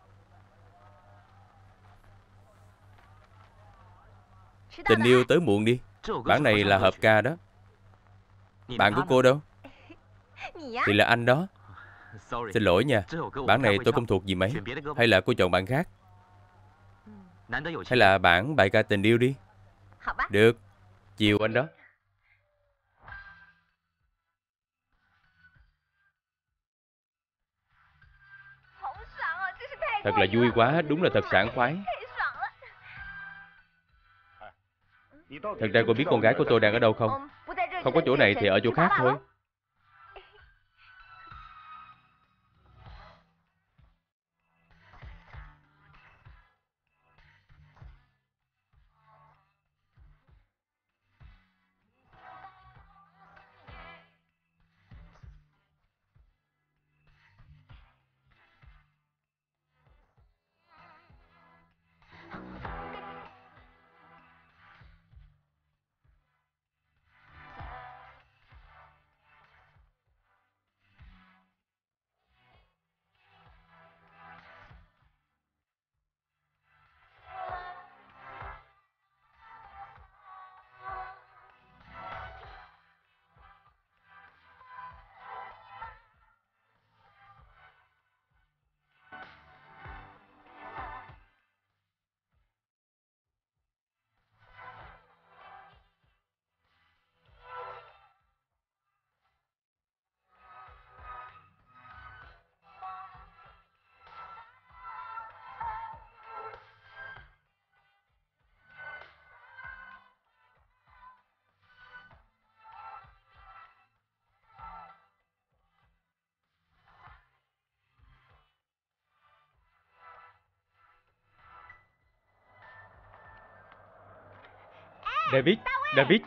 Tình yêu tới muộn đi. Bản này là hợp ca đó. Bạn của cô đâu? Thì là anh đó. Xin lỗi nha, bản này tôi không thuộc gì mấy. Hay là cô chọn bản khác? Hay là bản bài ca tình yêu đi. Được. Chiều anh đó. Thật là vui quá, đúng là thật sảng khoái. Thật ra cô biết con gái của tôi đang ở đâu không? Không có chỗ này thì ở chỗ khác thôi. David, David.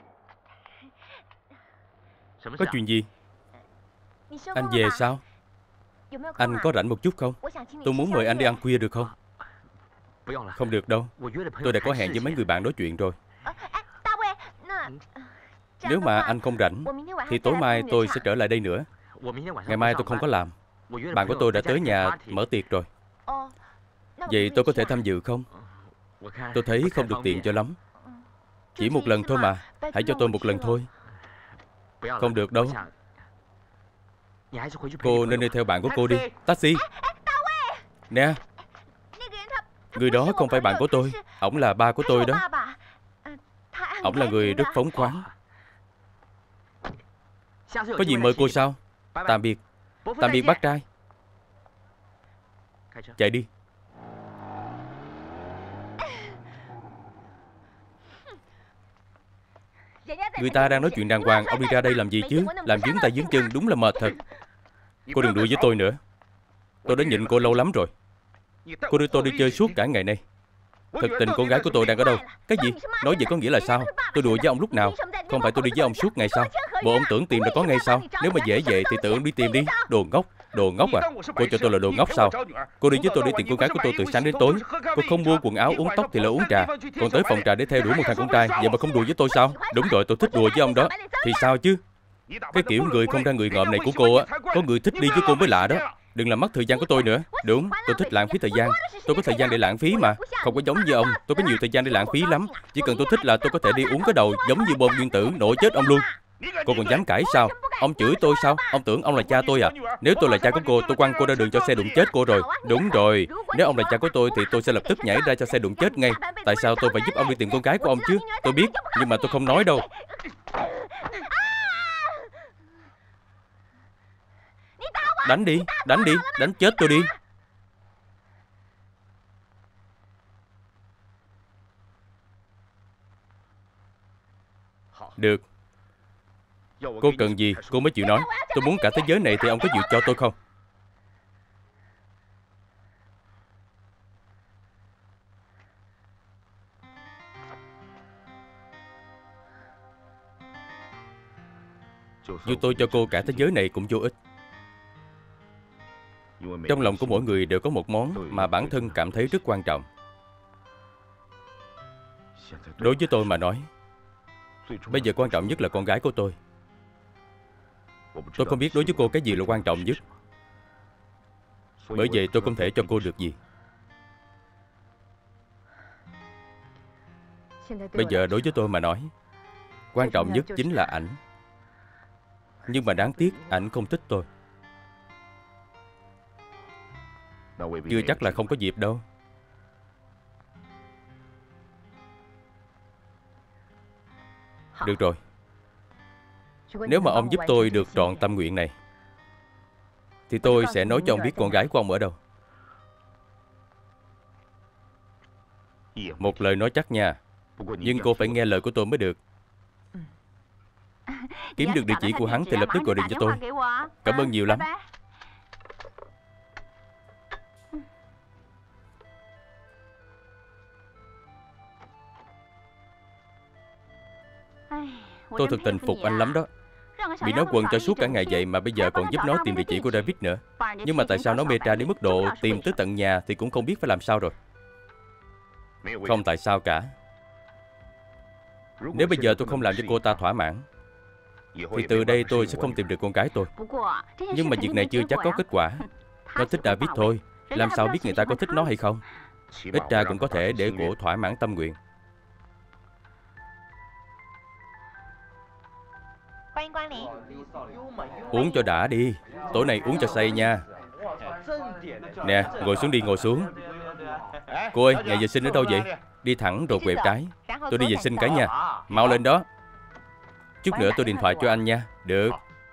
Có chuyện gì? Anh về sao? Anh có rảnh một chút không? Tôi muốn mời anh đi ăn khuya được không? Không được đâu. Tôi đã có hẹn với mấy người bạn nói chuyện rồi. Nếu mà anh không rảnh thì tối mai tôi sẽ trở lại đây nữa. Ngày mai tôi không có làm. Bạn của tôi đã tới nhà mở tiệc rồi. Vậy tôi có thể tham dự không? Tôi thấy không được tiện cho lắm. Chỉ một lần thôi mà. Hãy cho tôi một lần thôi. Không được đâu. Cô nên đi theo bạn của cô đi. Taxi. Nè, người đó không phải bạn của tôi. Ổng là ba của tôi đó. Ổng là người rất phóng khoáng. Có gì mời cô sao? Tạm biệt. Tạm biệt bác trai. Chạy đi. Người ta đang nói chuyện đàng hoàng, ông đi ra đây làm gì chứ? Làm vướng tay vướng chân, đúng là mệt thật. Cô đừng đùa với tôi nữa. Tôi đã nhịn cô lâu lắm rồi. Cô đưa tôi đi chơi suốt cả ngày nay. Thực tình con gái của tôi đang ở đâu? Cái gì? Nói vậy có nghĩa là sao? Tôi đùa với ông lúc nào? Không phải tôi đi với ông suốt ngày sao? Bộ ông tưởng tìm là có ngay sao? Nếu mà dễ vậy thì tự ông đi tìm đi. Đồ ngốc. Đồ ngốc à? Cô cho tôi là đồ ngốc sao? Cô đi với tôi đi tìm con gái của tôi từ sáng đến tối. Cô không mua quần áo, uống tóc thì là uống trà. Còn tới phòng trà để theo đuổi một thằng con trai. Vậy mà không đùa với tôi sao? Đúng rồi, tôi thích đùa với ông đó. Thì sao chứ? Cái kiểu người không ra người ngợm này của cô á, có người thích đi với cô mới lạ đó. Đừng làm mất thời gian của tôi nữa. Đúng, tôi thích lãng phí thời gian. Tôi có thời gian để lãng phí mà. Không có giống như ông, tôi có nhiều thời gian để lãng phí lắm. Chỉ cần tôi thích là tôi có thể đi uống cái đầu giống như bom nguyên tử, nổ chết ông luôn. Cô còn dám cãi sao? Ông chửi tôi sao? Ông tưởng ông là cha tôi à? Nếu tôi là cha của cô, tôi quăng cô ra đường cho xe đụng chết cô rồi. Đúng rồi, nếu ông là cha của tôi thì tôi sẽ lập tức nhảy ra cho xe đụng chết ngay. Tại sao tôi phải giúp ông đi tìm con gái của ông chứ? Tôi biết, nhưng mà tôi không nói đâu. Đánh đi, đánh đi, đánh chết tôi đi. Được. Cô cần gì, cô mới chịu nói. Tôi muốn cả thế giới này thì ông có chịu cho tôi không? Dù tôi cho cô cả thế giới này cũng vô ích. Trong lòng của mỗi người đều có một món mà bản thân cảm thấy rất quan trọng. Đối với tôi mà nói, bây giờ quan trọng nhất là con gái của tôi. Tôi không biết đối với cô cái gì là quan trọng nhất. Bởi vậy tôi không thể cho cô được gì. Bây giờ đối với tôi mà nói, quan trọng nhất chính là ảnh. Nhưng mà đáng tiếc ảnh không thích tôi. Chưa chắc là không có dịp đâu. Được rồi. Nếu mà ông giúp tôi được trọn tâm nguyện này thì tôi sẽ nói cho ông biết con gái của ông ở đâu. Một lời nói chắc nha. Nhưng cô phải nghe lời của tôi mới được. Kiếm được địa chỉ của hắn thì lập tức gọi điện cho tôi. Cảm ơn nhiều lắm. Tôi thực tình phục anh lắm đó. Bị nó quần cho suốt cả ngày vậy mà bây giờ còn giúp nó tìm địa chỉ của David nữa. Nhưng mà tại sao nó mê tra đến mức độ tìm tới tận nhà thì cũng không biết phải làm sao rồi. Không tại sao cả. Nếu bây giờ tôi không làm cho cô ta thỏa mãn thì từ đây tôi sẽ không tìm được con gái tôi. Nhưng mà việc này chưa chắc có kết quả. Nó thích David thôi. Làm sao biết người ta có thích nó hay không? Ít ra cũng có thể để cổ thỏa mãn tâm nguyện. Uống cho đã đi. Tối nay uống cho say nha. Nè, ngồi xuống đi, ngồi xuống. Cô ơi, nhà vệ sinh ở đâu vậy? Đi thẳng rồi quẹo trái. Tôi đi vệ sinh cái nha. Mau lên đó. Chút nữa tôi điện thoại cho anh nha. Được.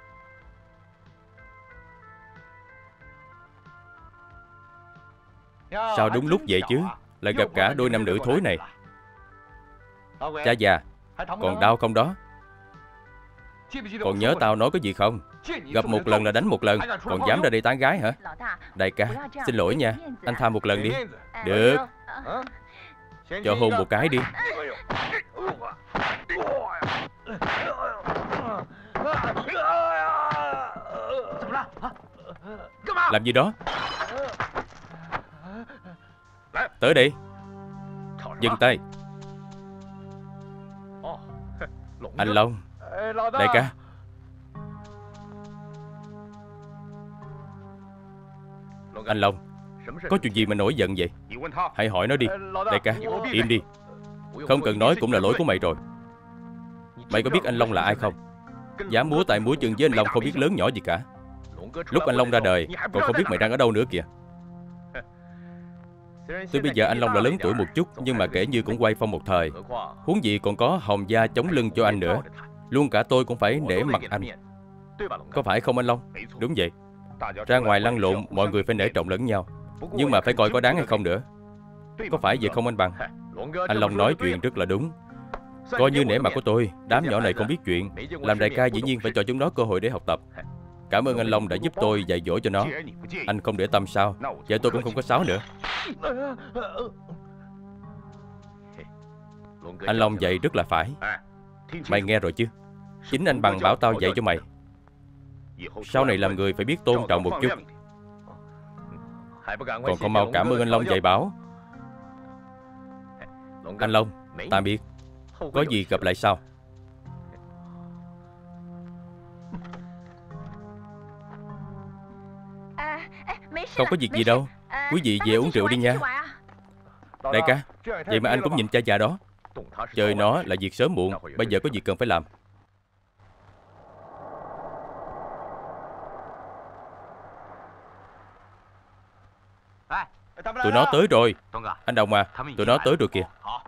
Sao đúng lúc vậy chứ? Lại gặp cả đôi nam nữ thối này. Cha già, còn đau không đó? Còn nhớ tao nói cái gì không? Gặp một lần là đánh một lần. Còn dám ra đây tán gái hả? Đại ca, xin lỗi nha. Anh tha một lần đi. Được. Cho hôn một cái đi. Làm gì đó? Tới đây. Dừng tay. Anh Long, Đại ca. Anh Long, có chuyện gì mà nổi giận vậy? Hãy hỏi nó đi. Đại ca, im đi. Không cần nói cũng là lỗi của mày rồi. Mày có biết anh Long là ai không? Dám múa tài múa chân với anh Long không biết lớn nhỏ gì cả. Lúc anh Long ra đời còn không biết mày đang ở đâu nữa kìa. Tuy bây giờ anh Long đã lớn tuổi một chút, nhưng mà kể như cũng quay phong một thời. Huống gì còn có Hồng Gia chống lưng cho anh nữa. Luôn cả tôi cũng phải nể mặt anh. Có phải không anh Long? Đúng vậy. Ra ngoài lăn lộn mọi người phải nể trọng lẫn nhau. Nhưng mà phải coi có đáng hay không nữa. Có phải vậy không anh Bằng? Anh Long nói chuyện rất là đúng. Coi như nể mặt của tôi. Đám nhỏ này không biết chuyện. Làm đại ca dĩ nhiên phải cho chúng nó cơ hội để học tập. Cảm ơn anh Long đã giúp tôi dạy dỗ cho nó. Anh không để tâm sao? Vậy tôi cũng không có sáo nữa. Anh Long dạy rất là phải. Mày nghe rồi chứ? Chính anh Bằng bảo tao dạy cho mày. Sau này làm người phải biết tôn trọng một chút. Còn không mau cảm ơn anh Long dạy bảo. Anh Long, tạm biệt. Có gì gặp lại sau. Không có việc gì đâu. Quý vị về uống rượu đi nha. Đại ca, vậy mà anh cũng nhìn cha già đó. Chơi nó là việc sớm muộn. Bây giờ có việc cần phải làm. Tụi nó tới rồi. Anh Đồng à, tụi nó tới rồi kìa.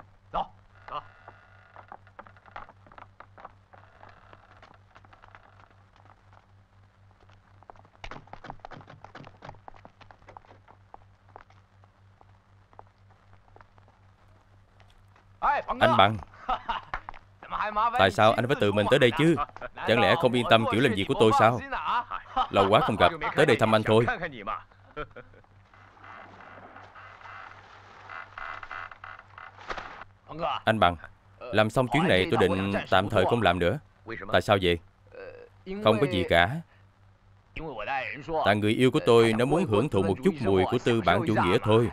Anh Bằng, tại sao anh phải tự mình tới đây chứ? Chẳng lẽ không yên tâm kiểu làm việc của tôi sao? Lâu quá không gặp, tới đây thăm anh thôi. Anh Bằng, làm xong chuyến này tôi định tạm thời không làm nữa. Tại sao vậy? Không có gì cả. Tại người yêu của tôi nó muốn hưởng thụ một chút mùi của tư bản chủ nghĩa thôi.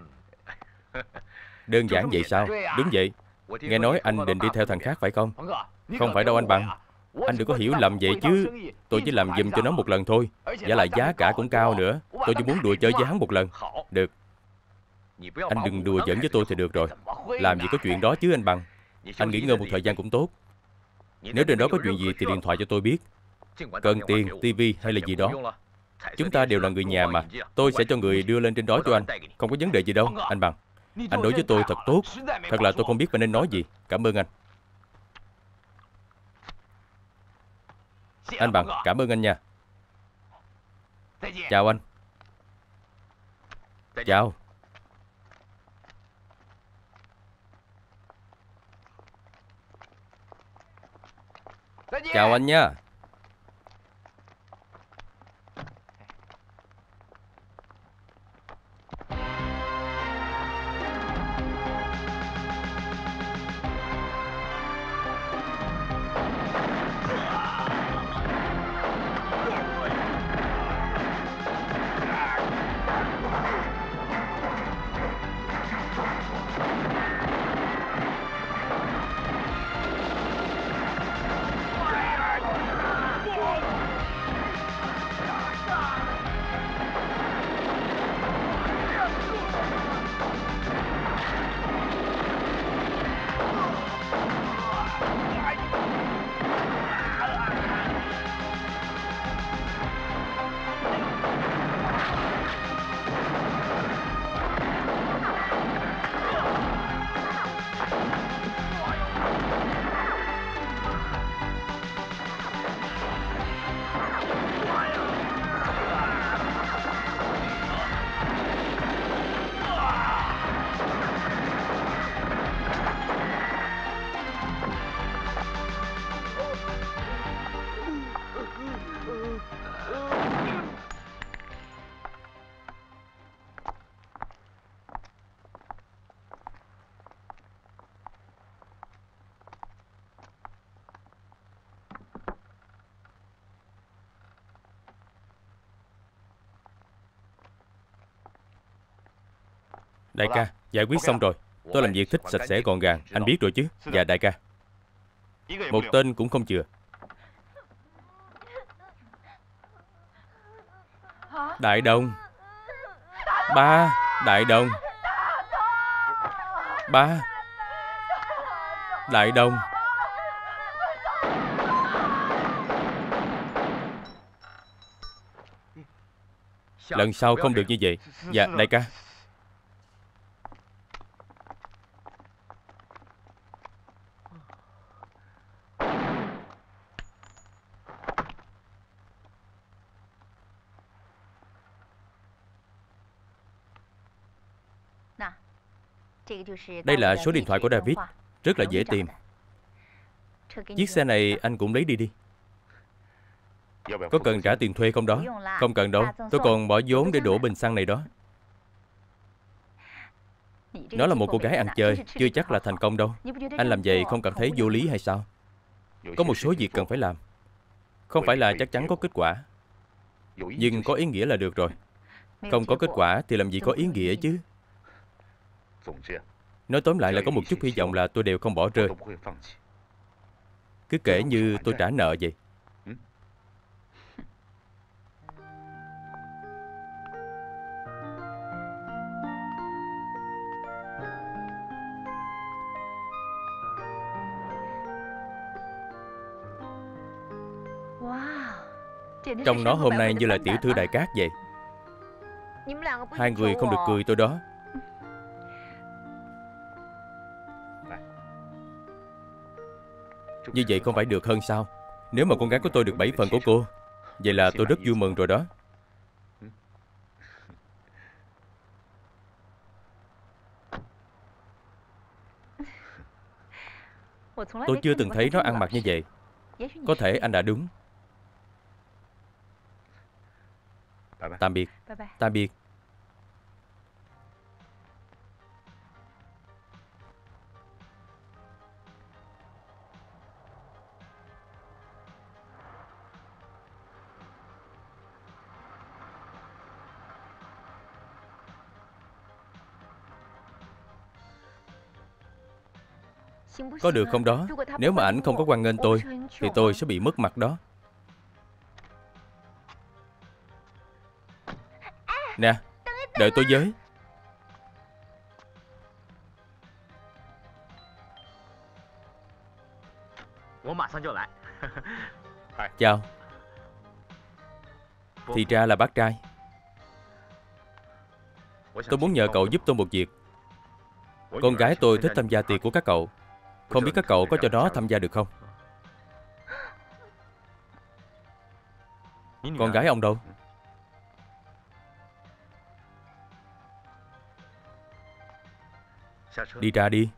Đơn giản vậy sao? Đúng vậy. Nghe nói anh định đi theo thằng khác phải không? Không phải đâu anh Bằng. Anh đừng có hiểu lầm vậy chứ. Tôi chỉ làm giùm cho nó một lần thôi. Giá lại giá cả cũng cao nữa. Tôi chỉ muốn đùa chơi với hắn một lần. Được. Anh đừng đùa giỡn với tôi thì được rồi. Làm gì có chuyện đó chứ anh Bằng. Anh nghỉ ngơi một thời gian cũng tốt. Nếu trên đó có chuyện gì thì điện thoại cho tôi biết. Cần tiền, tivi hay là gì đó. Chúng ta đều là người nhà mà. Tôi sẽ cho người đưa lên trên đó cho anh. Không có vấn đề gì đâu, anh Bằng. Anh đối với tôi thật tốt. Thật là tôi không biết phải nên nói gì. Cảm ơn anh. Anh Bằng, cảm ơn anh nha. Chào anh. Chào. Chào anh nha. Đại ca, giải quyết xong rồi. Tôi làm việc thích sạch sẽ gọn gàng. Anh biết rồi chứ? Dạ đại ca. Một tên cũng không chừa. Đại Đồng. Ba. Đại Đồng. Ba. Đại Đồng. Lần sau không được như vậy. Dạ, đại ca. Đây là số điện thoại của David. Rất là dễ tìm. Chiếc xe này anh cũng lấy đi đi. Có cần trả tiền thuê không đó? Không cần đâu. Tôi còn bỏ vốn để đổ bình xăng này đó. Nó là một cô gái ăn chơi, chưa chắc là thành công đâu. Anh làm vậy không cảm thấy vô lý hay sao? Có một số việc cần phải làm. Không phải là chắc chắn có kết quả, nhưng có ý nghĩa là được rồi. Không có kết quả thì làm gì có ý nghĩa chứ. Nói tóm lại là có một chút hy vọng là tôi đều không bỏ rơi. Cứ kể như tôi trả nợ vậy. Trông nó hôm nay như là tiểu thư Đại Cát vậy. Hai người không được cười tôi đó. Như vậy không phải được hơn sao? Nếu mà con gái của tôi được bảy phần của cô, vậy là tôi rất vui mừng rồi đó. Tôi chưa từng thấy nó ăn mặc như vậy. Có thể anh đã đúng. Tạm biệt. Tạm biệt. Có được không đó? Nếu mà ảnh không có hoan nghênh tôi thì tôi sẽ bị mất mặt đó. Nè, đợi tôi với. Chào. Thì ra là bác trai. Tôi muốn nhờ cậu giúp tôi một việc. Con gái tôi thích tham gia tiệc của các cậu. Không biết các cậu có cho nó tham gia được không? Con gái ông đâu? Đi ra đi.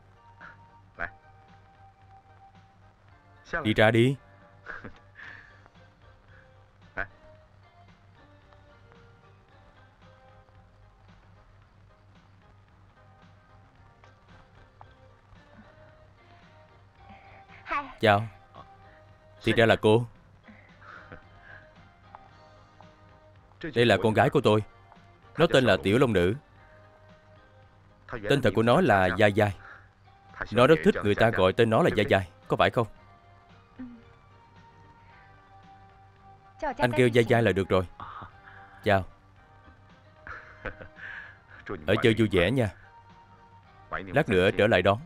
Đi ra đi. Chào. Thì ra là cô. Đây là con gái của tôi. Nó tên là Tiểu Long Nữ. Tên thật của nó là Giai Giai. Nó rất thích người ta gọi tên nó là Giai Giai. Có phải không? Anh kêu Giai Giai là được rồi. Chào. Ở chơi vui vẻ nha. Lát nữa trở lại đón.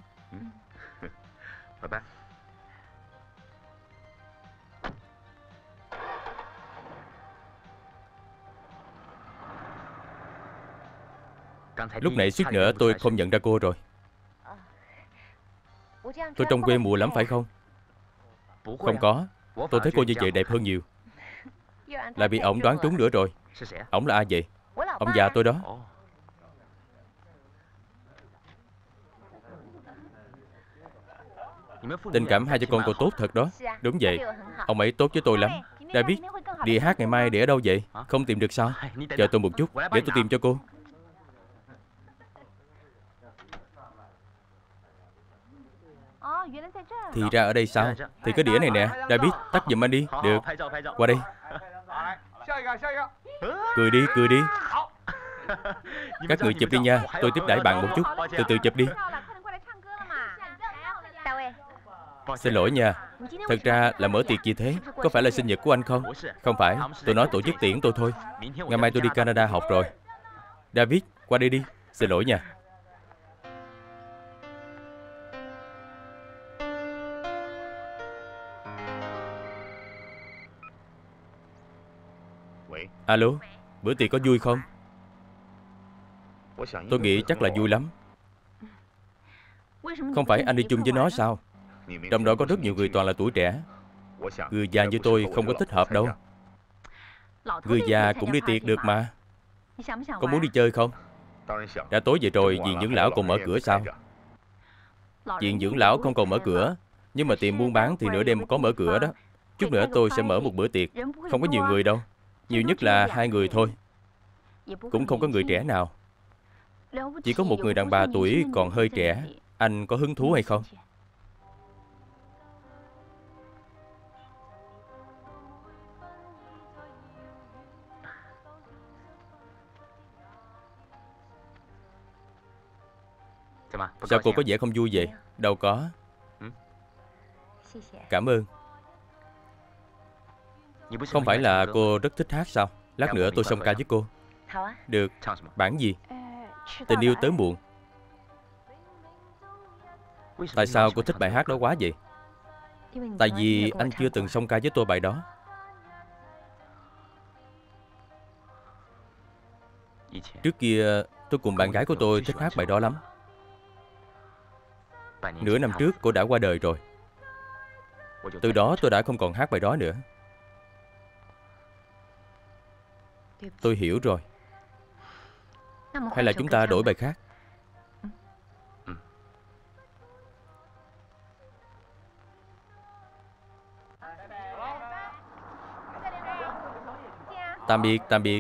Lúc nãy suýt nữa tôi không nhận ra cô rồi. Tôi trông quê mùa lắm phải không? Không có. Tôi thấy cô như vậy đẹp hơn nhiều. Lại bị ổng đoán trúng nữa rồi. Ổng là ai vậy? Ông già tôi đó. Tình cảm hai cha con cô tốt thật đó. Đúng vậy. Ông ấy tốt với tôi lắm. David, đi hát ngày mai để ở đâu vậy? Không tìm được sao? Chờ tôi một chút, để tôi tìm cho cô. Thì ra ở đây sao? Thì cái đĩa này nè. David, tắt giùm anh đi. Được. Qua đây. Cười đi, cười đi. Các người chụp đi nha. Tôi tiếp đãi bạn một chút. Từ từ chụp đi. Xin lỗi nha. Thật ra là mở tiệc gì thế? Có phải là sinh nhật của anh không? Không phải, tôi nói tổ chức tiễn tôi thôi. Ngày mai tôi đi Canada học rồi. David, qua đây đi. Xin lỗi nha. Alo, bữa tiệc có vui không? Tôi nghĩ chắc là vui lắm. Không phải anh đi chung với nó sao? Trong đó có rất nhiều người toàn là tuổi trẻ. Người già như tôi không có thích hợp đâu. Người già cũng đi tiệc được mà. Có muốn đi chơi không? Đã tối về rồi, viện dưỡng lão còn mở cửa sao? Viện dưỡng lão không còn mở cửa, nhưng mà tiệm buôn bán thì nửa đêm có mở cửa đó. Chút nữa tôi sẽ mở một bữa tiệc. Không có nhiều người đâu. Nhiều nhất là hai người thôi. Cũng không có người trẻ nào. Chỉ có một người đàn bà tuổi còn hơi trẻ. Anh có hứng thú hay không? Sao cô có vẻ không vui vậy? Đâu có. Cảm ơn. Không phải là cô rất thích hát sao? Lát nữa tôi song ca với cô. Được. Bản gì? Tình yêu tới muộn. Tại sao cô thích bài hát đó quá vậy? Tại vì anh chưa từng song ca với tôi bài đó. Trước kia tôi cùng bạn gái của tôi thích hát bài đó lắm. Nửa năm trước cô đã qua đời rồi. Từ đó tôi đã không còn hát bài đó nữa. Tôi hiểu rồi. Hay là chúng ta đổi bài khác? Tạm biệt, tạm biệt.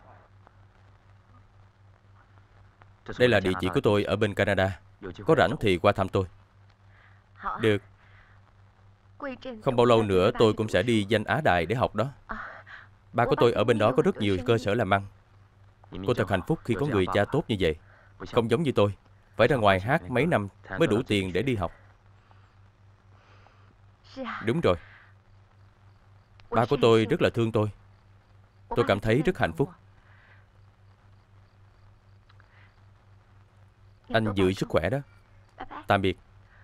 Đây là địa chỉ của tôi ở bên Canada. Có rảnh thì qua thăm tôi. Được. Không bao lâu nữa tôi cũng sẽ đi Danh Á Đài để học đó. Ba của tôi ở bên đó có rất nhiều cơ sở làm ăn. Cô thật hạnh phúc khi có người cha tốt như vậy. Không giống như tôi, phải ra ngoài hát mấy năm mới đủ tiền để đi học. Đúng rồi. Ba của tôi rất là thương tôi. Tôi cảm thấy rất hạnh phúc. Anh giữ sức khỏe đó. Tạm biệt.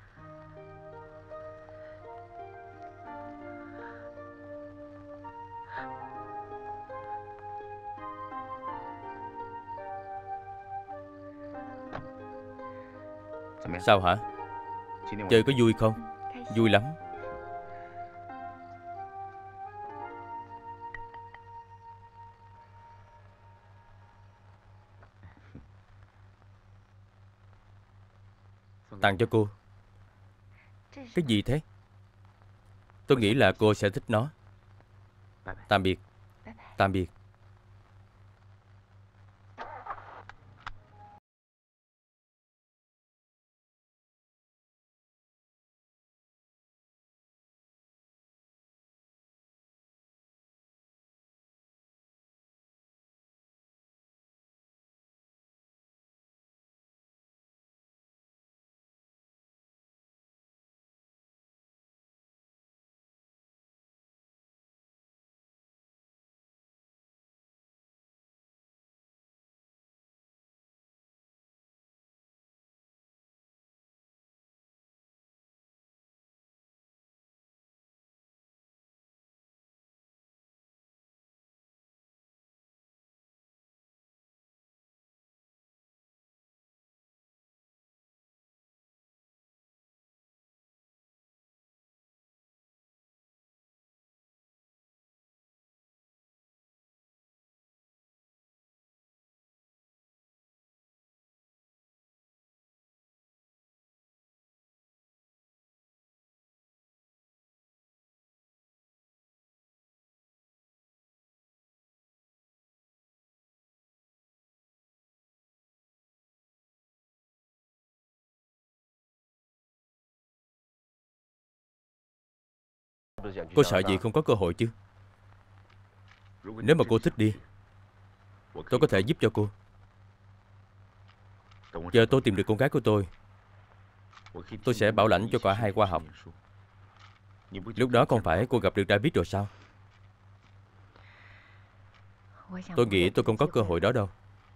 Sao hả? Chơi có vui không? Vui lắm. Tặng cho cô. Cái gì thế? Tôi nghĩ là cô sẽ thích nó. Tạm biệt. Tạm biệt. Cô sợ gì không có cơ hội chứ? Nếu mà cô thích đi, tôi có thể giúp cho cô. Giờ tôi tìm được con gái của tôi, tôi sẽ bảo lãnh cho cả hai qua học. Lúc đó không phải cô gặp được David rồi sao? Tôi nghĩ tôi không có cơ hội đó đâu.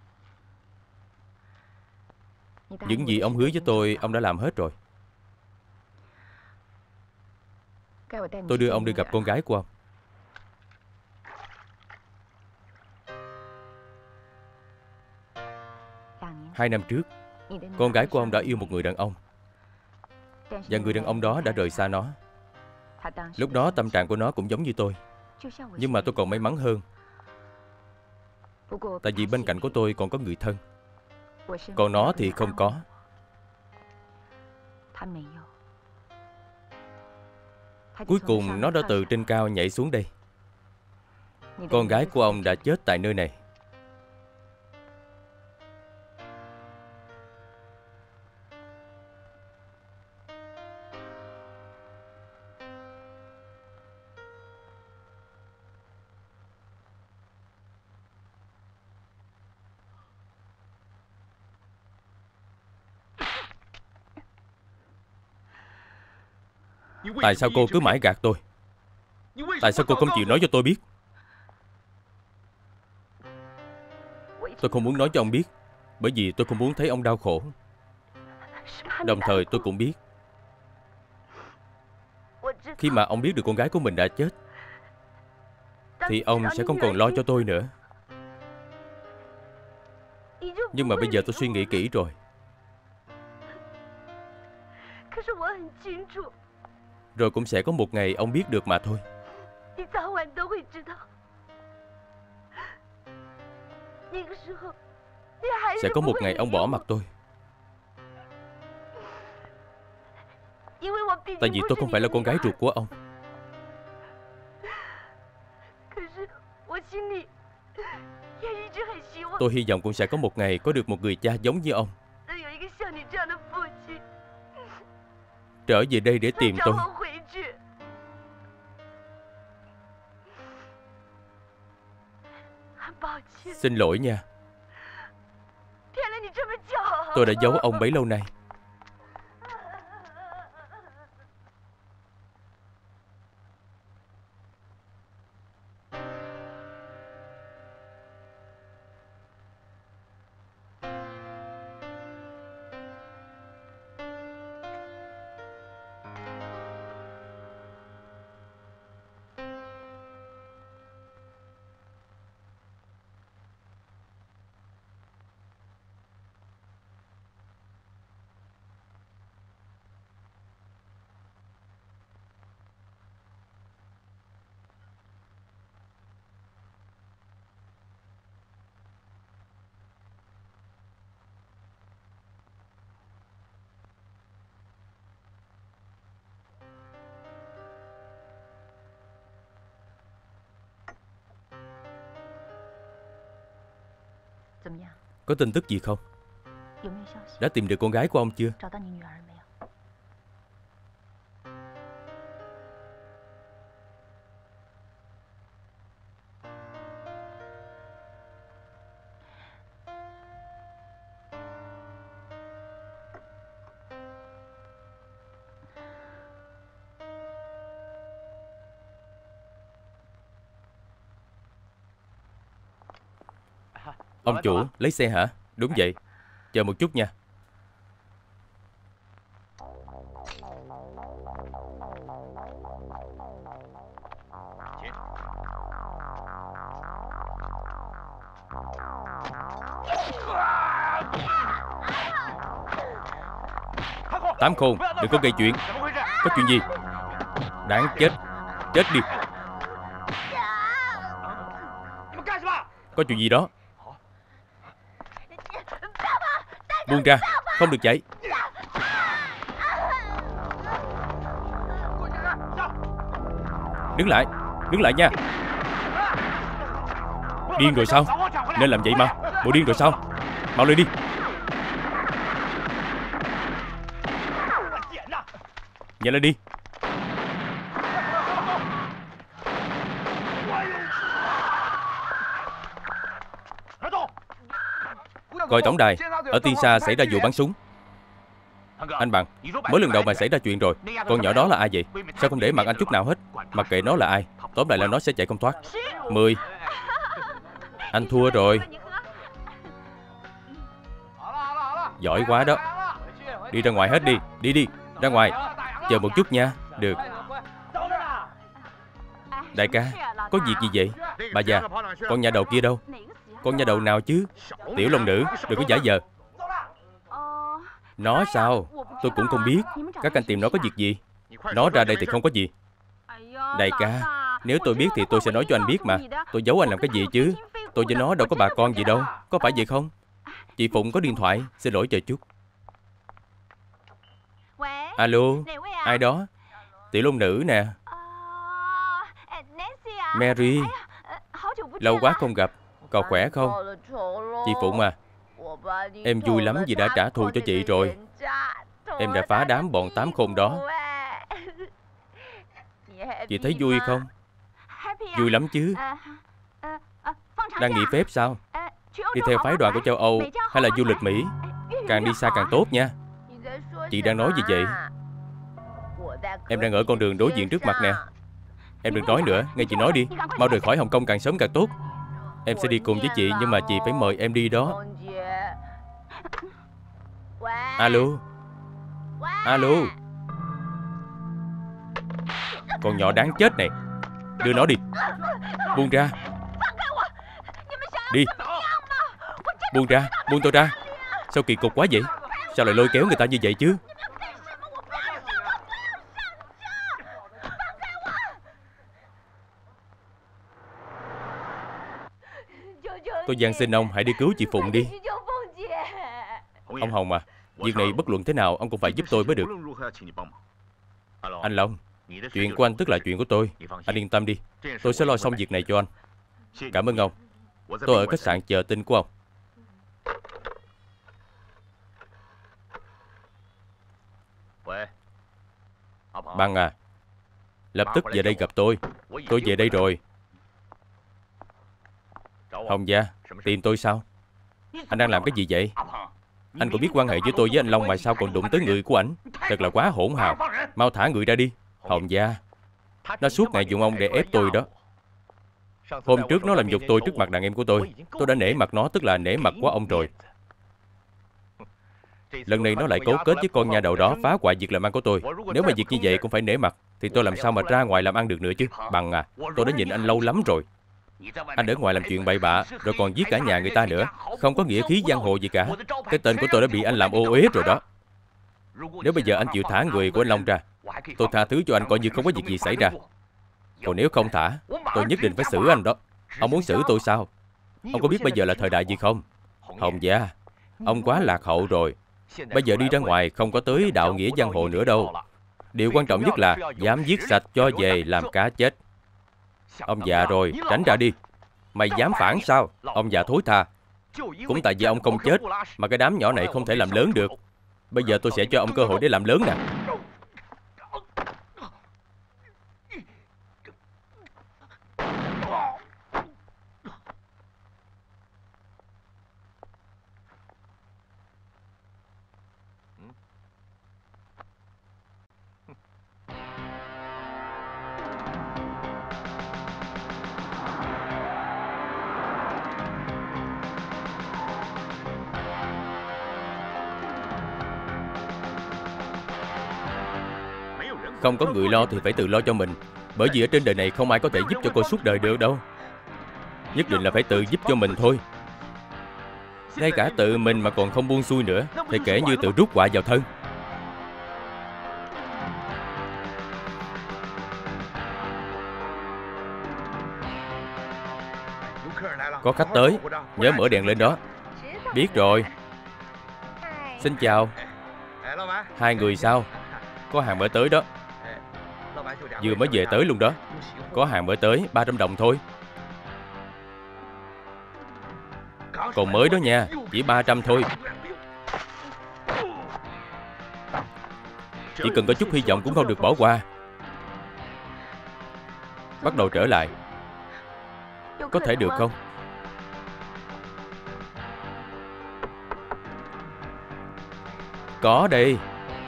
Những gì ông hứa với tôi, ông đã làm hết rồi. Tôi đưa ông đi gặp con gái của ông. Hai năm trước, con gái của ông đã yêu một người đàn ông, và người đàn ông đó đã rời xa nó. Lúc đó tâm trạng của nó cũng giống như tôi. Nhưng mà tôi còn may mắn hơn, tại vì bên cạnh của tôi còn có người thân. Còn nó thì không có. Cuối cùng nó đã từ trên cao nhảy xuống đây. Con gái của ông đã chết tại nơi này. Tại sao cô cứ mãi gạt tôi? Tại sao cô không chịu nói cho tôi biết? Tôi không muốn nói cho ông biết, bởi vì tôi không muốn thấy ông đau khổ. Đồng thời tôi cũng biết, khi mà ông biết được con gái của mình đã chết, thì ông sẽ không còn lo cho tôi nữa. Nhưng mà bây giờ tôi suy nghĩ kỹ rồi. Rồi cũng sẽ có một ngày ông biết được mà thôi. Sẽ có một ngày ông bỏ mặc tôi. Tại vì tôi không phải là con gái ruột của ông. Tôi hy vọng cũng sẽ có một ngày có được một người cha giống như ông trở về đây để tìm tôi. Xin lỗi nha. Tôi đã giấu ông bấy lâu nay. Có tin tức gì không? Đã tìm được con gái của ông chưa? Ông chủ, lấy xe hả? Đúng vậy. Chờ một chút nha. Tám Khôn, đừng có gây chuyện. Có chuyện gì? Đáng chết. Chết đi. Có chuyện gì đó? Buông ra, không được chạy. Đứng lại, đứng lại nha. Điên rồi sao? Nên làm vậy mà. Bộ điên rồi sao? Mau lên đi. Nhanh lên đi. Coi tổng đài. Ở Tiên Sa xảy ra vụ bắn súng. Anh Bằng, mới lần đầu mà xảy ra chuyện rồi. Con nhỏ đó là ai vậy? Sao không để mặt anh chút nào hết? Mặc kệ nó là ai, tóm lại là nó sẽ chạy không thoát. Mười. Anh thua rồi. Giỏi quá đó. Đi ra ngoài hết đi. Đi đi, ra ngoài. Chờ một chút nha. Được. Đại ca, có việc gì vậy? Bà già, con nhà đầu kia đâu? Con nhà đầu nào chứ? Tiểu Long Nữ, đừng có giả vờ. Nó sao? Tôi cũng không biết. Các anh tìm nó có việc gì? Nó ra đây thì không có gì. Đại ca, nếu tôi biết thì tôi sẽ nói cho anh biết mà. Tôi giấu anh làm cái gì chứ? Tôi với nó đâu có bà con gì đâu. Có phải vậy không? Chị Phụng có điện thoại. Xin lỗi chờ chút. Alo, ai đó? Tiểu Long Nữ nè. Mary, lâu quá không gặp. Cậu khỏe không? Chị Phụng à, em vui lắm vì đã trả thù cho chị rồi. Em đã phá đám bọn tám khôn đó. Chị thấy vui không? Vui lắm chứ. Đang nghỉ phép sao? Đi theo phái đoàn của châu Âu hay là du lịch Mỹ? Càng đi xa càng tốt nha. Chị đang nói gì vậy? Em đang ở con đường đối diện trước mặt nè. Em đừng nói nữa, nghe chị nói đi. Mau rời khỏi Hồng Kông càng sớm càng tốt. Em sẽ đi cùng với chị, nhưng mà chị phải mời em đi đó. Alo. Alo. Con nhỏ đáng chết này. Đưa nó đi. Buông ra. Đi. Buông ra, buông tôi ra. Sao kỳ cục quá vậy? Sao lại lôi kéo người ta như vậy chứ? Tôi van xin ông hãy đi cứu chị Phụng đi. Ông Hồng à, việc này bất luận thế nào ông cũng phải giúp tôi mới được. Anh Long, chuyện của anh tức là chuyện của tôi. Anh yên tâm đi, tôi sẽ lo xong việc này cho anh. Cảm ơn ông. Tôi ở khách sạn chờ tin của ông. Bằng à, lập tức về đây gặp tôi. Tôi về đây rồi. Hồng gia, tìm tôi sao? Anh đang làm cái gì vậy? Anh cũng biết quan hệ với tôi với anh Long mà sao còn đụng tới người của ảnh? Thật là quá hỗn hào. Mau thả người ra đi. Hồng gia, nó suốt ngày dùng ông để ép tôi đó. Hôm trước nó làm nhục tôi trước mặt đàn em của tôi. Tôi đã nể mặt nó, tức là nể mặt quá ông rồi. Lần này nó lại cấu kết với con nhà đầu đó phá hoại việc làm ăn của tôi. Nếu mà việc như vậy cũng phải nể mặt, thì tôi làm sao mà ra ngoài làm ăn được nữa chứ? Bằng à, tôi đã nhìn anh lâu lắm rồi. Anh ở ngoài làm chuyện bậy bạ, rồi còn giết cả nhà người ta nữa. Không có nghĩa khí giang hồ gì cả. Cái tên của tôi đã bị anh làm ô uế rồi đó. Nếu bây giờ anh chịu thả người của anh Long ra, tôi tha thứ cho anh coi như không có việc gì xảy ra. Còn nếu không thả, tôi nhất định phải xử anh đó. Ông muốn xử tôi sao? Ông có biết bây giờ là thời đại gì không? Hồng gia, ông quá lạc hậu rồi. Bây giờ đi ra ngoài không có tới đạo nghĩa giang hồ nữa đâu. Điều quan trọng nhất là dám giết sạch cho về làm cá chết. Ông già rồi, tránh ra đi. Mày dám phản sao? Ông già thối tha. Cũng tại vì ông không chết mà cái đám nhỏ này không thể làm lớn được. Bây giờ tôi sẽ cho ông cơ hội để làm lớn nè. Không có người lo thì phải tự lo cho mình. Bởi vì ở trên đời này không ai có thể giúp cho cô suốt đời được đâu. Nhất định là phải tự giúp cho mình thôi. Ngay cả tự mình mà còn không buông xuôi nữa thì kể như tự rút họa vào thân. Có khách tới, nhớ mở đèn lên đó. Biết rồi. Xin chào. Hai người sao? Có hàng mới tới đó. Vừa mới về tới luôn đó. Có hàng mới tới, ba trăm đồng thôi. Còn mới đó nha, chỉ ba trăm thôi. Chỉ cần có chút hy vọng cũng không được bỏ qua. Bắt đầu trở lại. Có thể được không? Có đây.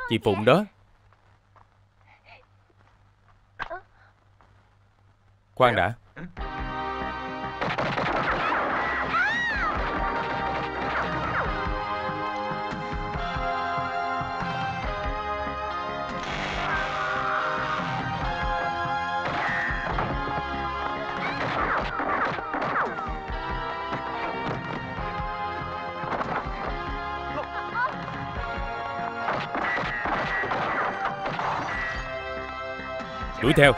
Chị Phụng đó. Khoan đã. Đuổi theo.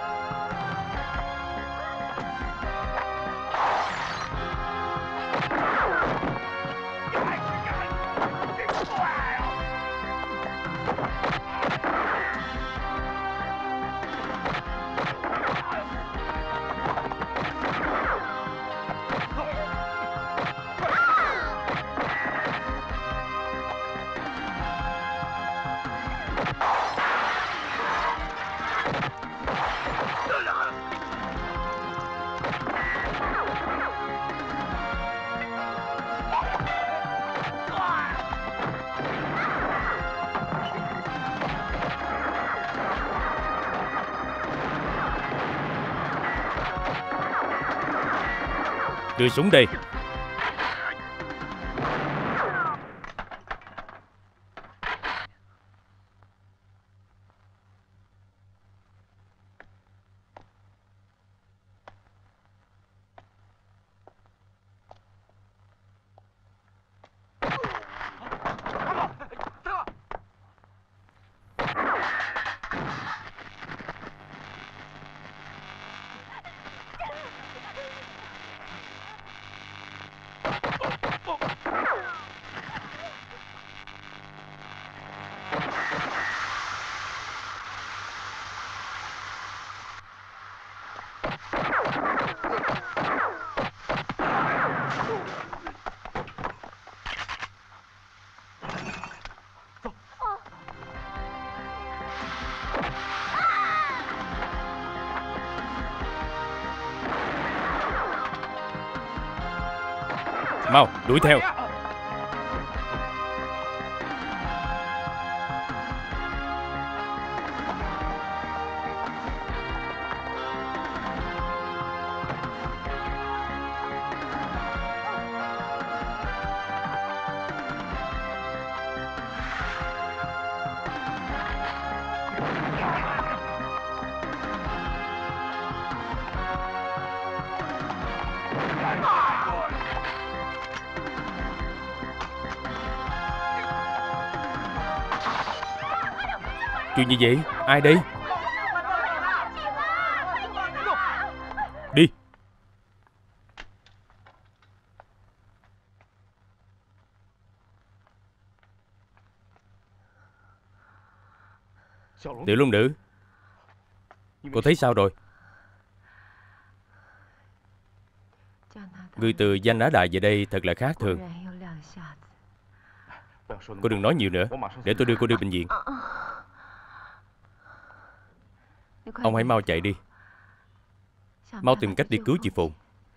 Đưa súng đây. Mau, đuổi theo. Chuyện gì vậy? Ai đây? Đi. Tiểu Long Nữ, cô thấy sao rồi? Người từ Danh Á Đài về đây thật là khác thường. Cô đừng nói nhiều nữa, để tôi đưa cô đi bệnh viện. Ông hãy mau chạy đi. Mau tìm cách đi cứu chị Phụng.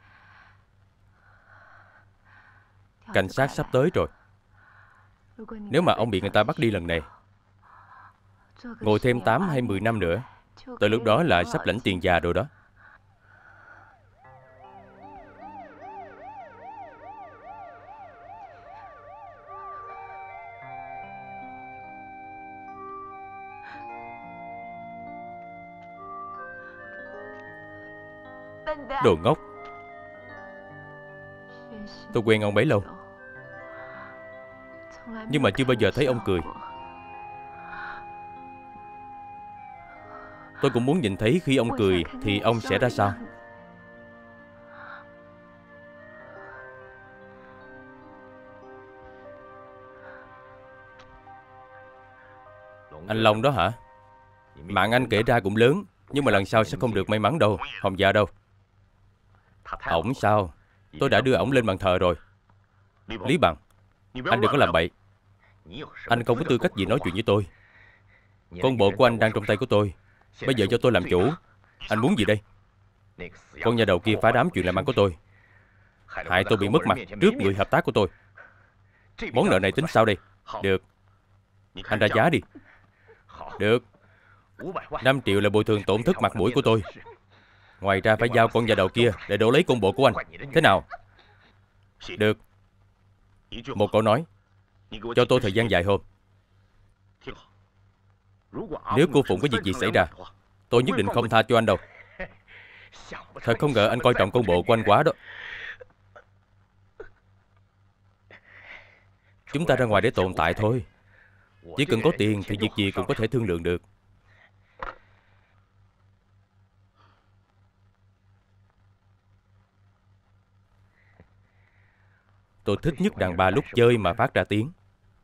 Cảnh sát sắp tới rồi. Nếu mà ông bị người ta bắt đi lần này, ngồi thêm tám hay mười năm nữa, tới lúc đó là sắp lãnh tiền già rồi đó. Đồ ngốc. Tôi quen ông bấy lâu, nhưng mà chưa bao giờ thấy ông cười. Tôi cũng muốn nhìn thấy khi ông cười thì ông sẽ ra sao. Anh Long đó hả? Mạng anh kể ra cũng lớn, nhưng mà lần sau sẽ không được may mắn đâu. Hồng Dạ đâu? Ổng sao? Tôi đã đưa ổng lên bàn thờ rồi. Lý Bằng, anh đừng có làm bậy. Anh không có tư cách gì nói chuyện với tôi. Con bộ của anh đang trong tay của tôi. Bây giờ cho tôi làm chủ. Anh muốn gì đây? Con nhà đầu kia phá đám chuyện làm ăn của tôi, hại tôi bị mất mặt trước người hợp tác của tôi. Món nợ này tính sao đây? Được, Anh ra giá đi. Được. năm triệu là bồi thường tổn thất mặt mũi của tôi. Ngoài ra phải giao con nhà đầu kia để đổ lấy công bộ của anh. Thế nào? Được. Một câu nói. Cho tôi thời gian dài hơn. Nếu cô Phụng có việc gì xảy ra, tôi nhất định không tha cho anh đâu. Thật không ngờ anh coi trọng công bộ của anh quá đó. Chúng ta ra ngoài để tồn tại thôi. Chỉ cần có tiền thì việc gì cũng có thể thương lượng được. Tôi thích nhất đàn bà lúc chơi mà phát ra tiếng.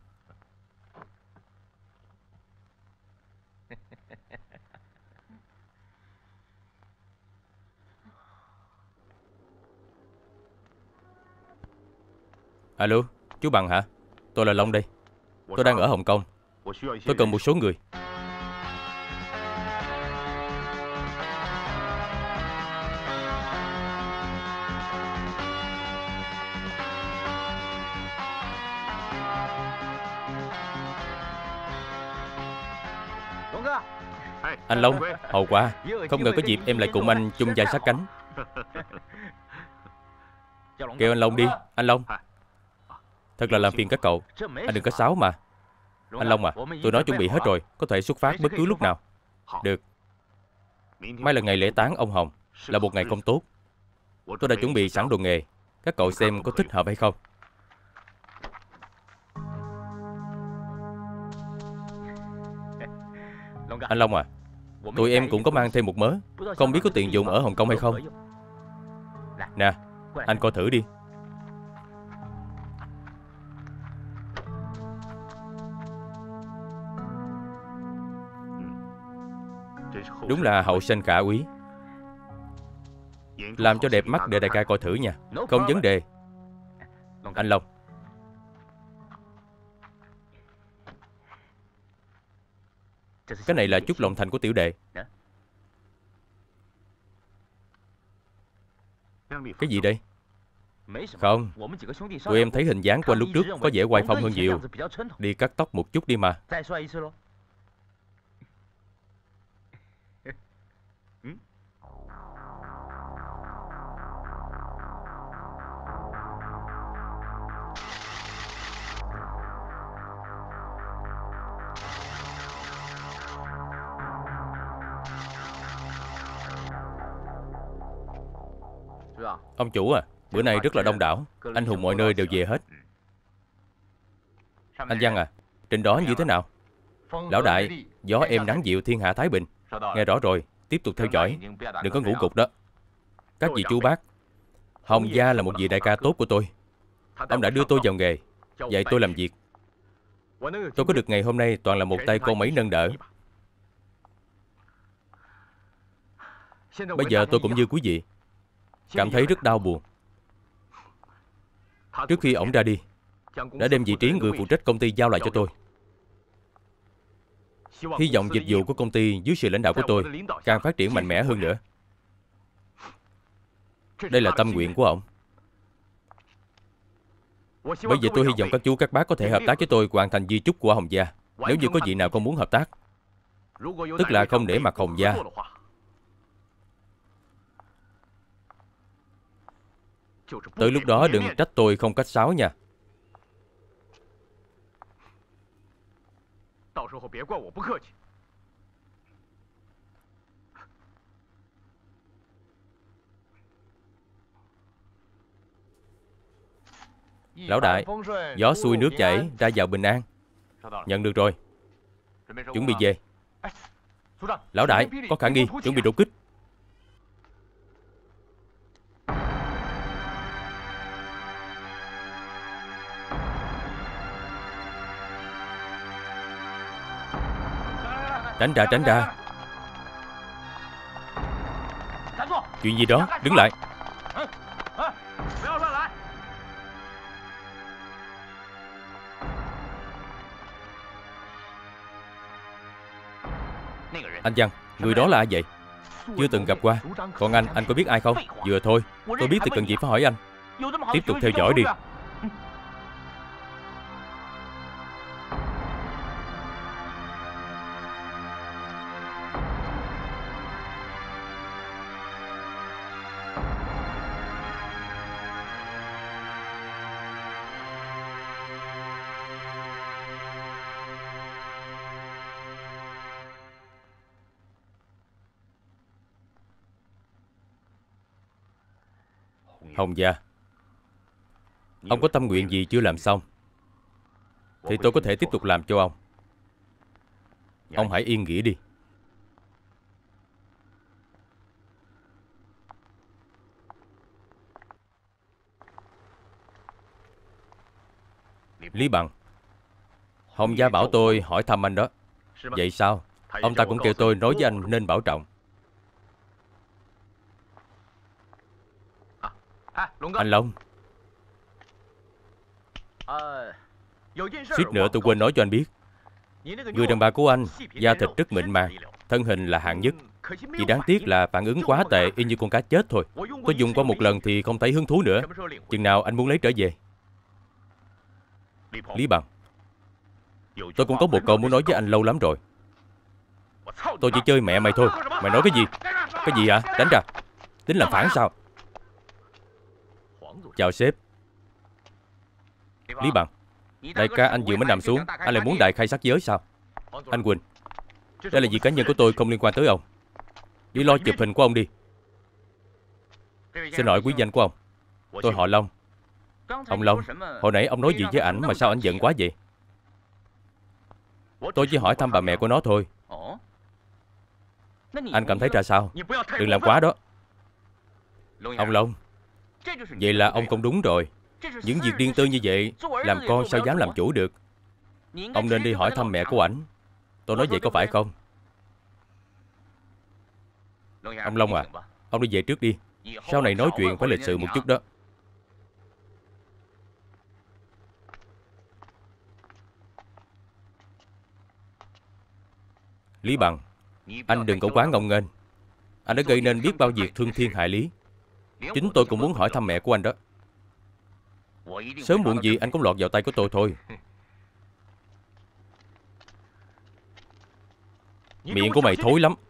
Alo, chú Bằng hả? Tôi là Long đây. Tôi đang ở Hồng Kông. Tôi cần một số người. Anh Long, hầu qua. Không ngờ có dịp em lại cùng anh chung vai sát cánh. Kêu anh Long đi. Anh Long. Thật là làm phiền các cậu. Anh đừng có sáo mà. Anh Long à, tôi nói chuẩn bị hết rồi. Có thể xuất phát bất cứ lúc nào. Được. Mai là ngày lễ táng ông Hồng. Là một ngày không tốt. Tôi đã chuẩn bị sẵn đồ nghề. Các cậu xem có thích hợp hay không. Anh Long à, tụi em cũng có mang thêm một mớ. Không biết có tiền dùng ở Hồng Kông hay không. Nè, anh coi thử đi. Đúng là hậu sinh khả úy. Làm cho đẹp mắt để đại ca coi thử nha. Không vấn đề. Anh Long. Cái này là chút lòng thành của tiểu đệ. Cái gì đây? Không, tụi em thấy hình dáng của anh lúc trước có vẻ oai phong hơn nhiều. Đi cắt tóc một chút đi mà. Ông chủ à, bữa nay rất là đông đảo. Anh hùng mọi nơi đều về hết. Anh Văn à, trên đó như thế nào? Lão đại, gió êm nắng dịu thiên hạ thái bình. Nghe rõ rồi, tiếp tục theo dõi. Đừng có ngủ gục đó. Các vị chú bác, Hồng Gia là một vị đại ca tốt của tôi. Ông đã đưa tôi vào nghề, dạy tôi làm việc. Tôi có được ngày hôm nay toàn là một tay con máy nâng đỡ. Bây giờ tôi cũng như quý vị, cảm thấy rất đau buồn. Trước khi ổng ra đi, đã đem vị trí người phụ trách công ty giao lại cho tôi. Hy vọng dịch vụ của công ty dưới sự lãnh đạo của tôi càng phát triển mạnh mẽ hơn nữa. Đây là tâm nguyện của ổng. Bây giờ tôi hy vọng các chú các bác có thể hợp tác với tôi hoàn thành di chúc của Hồng Gia. Nếu như có vị nào không muốn hợp tác, tức là không để mặt Hồng Gia, tới lúc đó đừng trách tôi không cách sáo nha. Lão đại, gió xuôi nước chảy, ra vào bình an. Nhận được rồi. Chuẩn bị về. Lão đại, có khả nghi, chuẩn bị đột kích. Tránh ra, tránh ra. Chuyện gì đó, đứng lại. Anh Văn, người đó là ai vậy? Chưa từng gặp qua. Còn anh, anh có biết ai không? Vừa thôi, tôi biết thì cần gì phải hỏi anh. Tiếp tục theo dõi đi. Hồng Gia, ông có tâm nguyện gì chưa làm xong thì tôi có thể tiếp tục làm cho ông. Ông hãy yên nghỉ đi. Lý Bằng, Hồng Gia bảo tôi hỏi thăm anh đó. Vậy sao? Ông ta cũng kêu tôi nói với anh nên bảo trọng. Anh Long, suýt nữa tôi quên nói cho anh biết. Người đàn bà của anh da thịt rất mịn màng, thân hình là hạng nhất. Chỉ đáng tiếc là phản ứng quá tệ, y như con cá chết thôi. Tôi dùng qua một lần thì không thấy hứng thú nữa. Chừng nào anh muốn lấy trở về? Lý Bằng, tôi cũng có một câu muốn nói với anh lâu lắm rồi. Tôi chỉ chơi mẹ mày thôi. Mày nói cái gì? Cái gì hả? Đánh ra. Tính làm phản sao? Chào sếp. Lý Bằng, đại ca anh vừa mới nằm xuống, anh lại muốn đại khai sát giới sao? Anh Quỳnh, đây là việc cá nhân của tôi, không liên quan tới ông. Đi lo chụp hình của ông đi. Xin hỏi quý danh của ông? Tôi họ Long. Ông Long, hồi nãy ông nói gì với ảnh mà sao ảnh giận quá vậy? Tôi chỉ hỏi thăm bà mẹ của nó thôi. Anh cảm thấy ra sao? Đừng làm quá đó. Ông Long, vậy là ông không đúng rồi. Những việc riêng tư như vậy, làm con sao dám làm chủ được? Ông nên đi hỏi thăm mẹ của ảnh. Tôi nói vậy có phải không? Ông Long à, ông đi về trước đi. Sau này nói chuyện phải lịch sự một chút đó. Lý Bằng, anh đừng có quá ngông nghênh. Anh đã gây nên biết bao việc thương thiên hại lý. Chính tôi cũng muốn hỏi thăm mẹ của anh đó. Sớm muộn gì anh cũng lọt vào tay của tôi thôi. Miệng của mày thối lắm.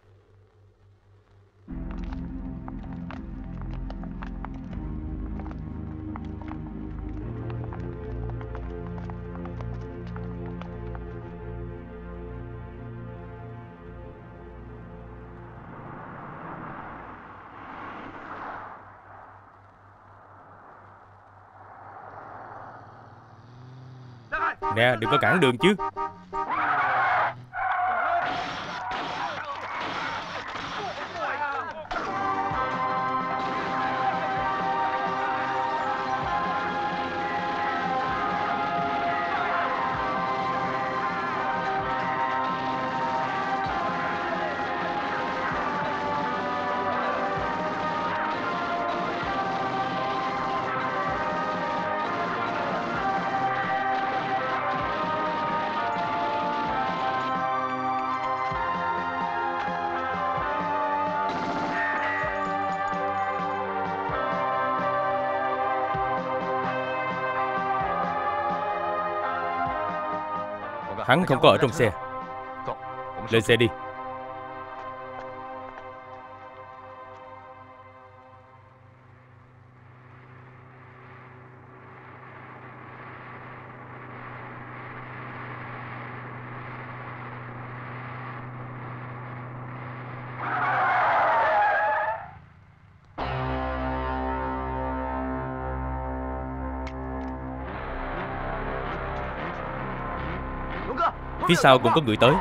Nè, đừng có cản đường chứ. Hắn không có ở trong xe. Lên xe đi. Phía sau cũng có người tới.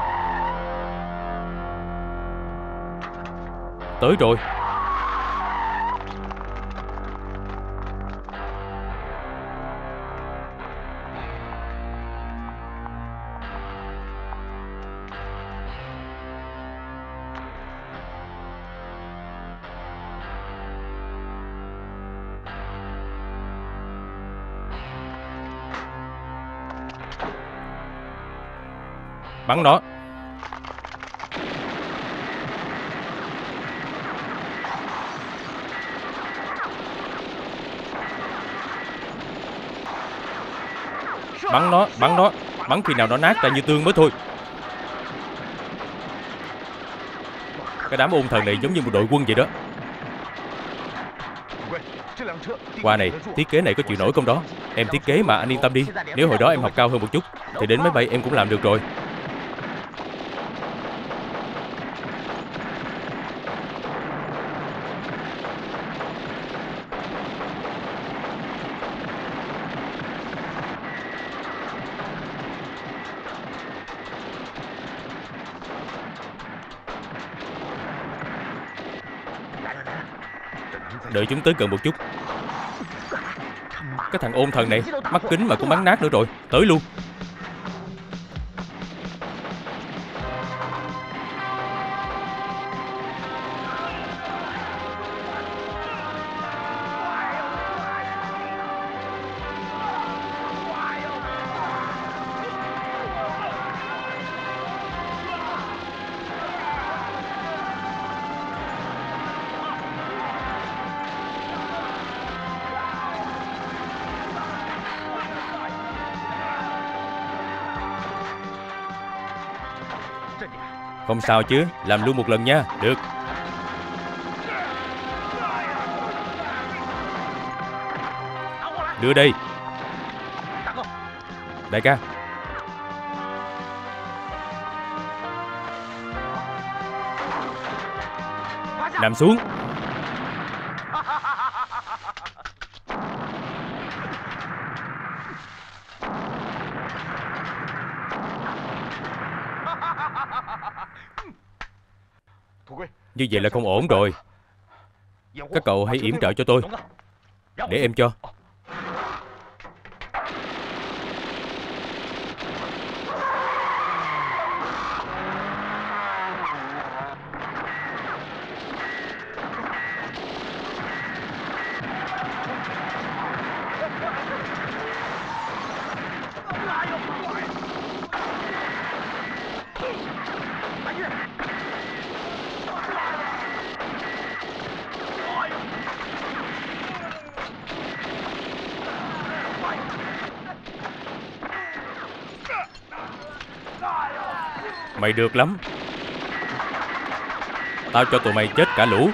Tới rồi. Bắn nó. Bắn nó, bắn nó. Bắn khi nào nó nát ra như tương mới thôi. Cái đám ôn thần này giống như một đội quân vậy đó. Qua này, thiết kế này có chịu nổi không đó? Em thiết kế mà, anh yên tâm đi. Nếu hồi đó em học cao hơn một chút thì đến máy bay em cũng làm được rồi. Đợi chúng tới gần một chút. Cái thằng ôn thần này, mắt kính mà cũng bắn nát nữa rồi. Tới luôn. Không sao chứ, làm luôn một lần nha. Được. Đưa đây. Đại ca. Nằm xuống. Như vậy là không ổn rồi. Các cậu hãy yểm trợ cho tôi. Để em cho. Mày được lắm. Tao cho tụi mày chết cả lũ.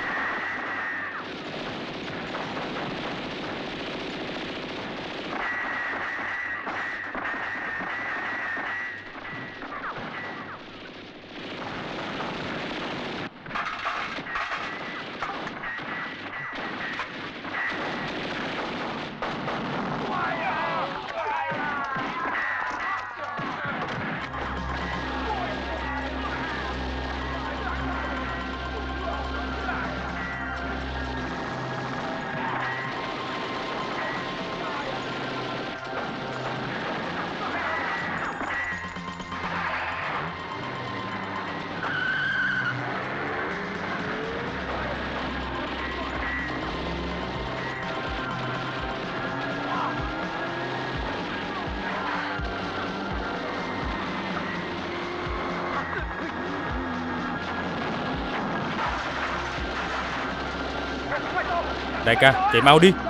Đại ca, chạy mau đi.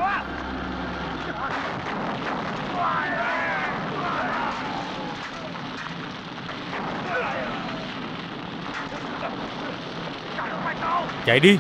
Chạy đi.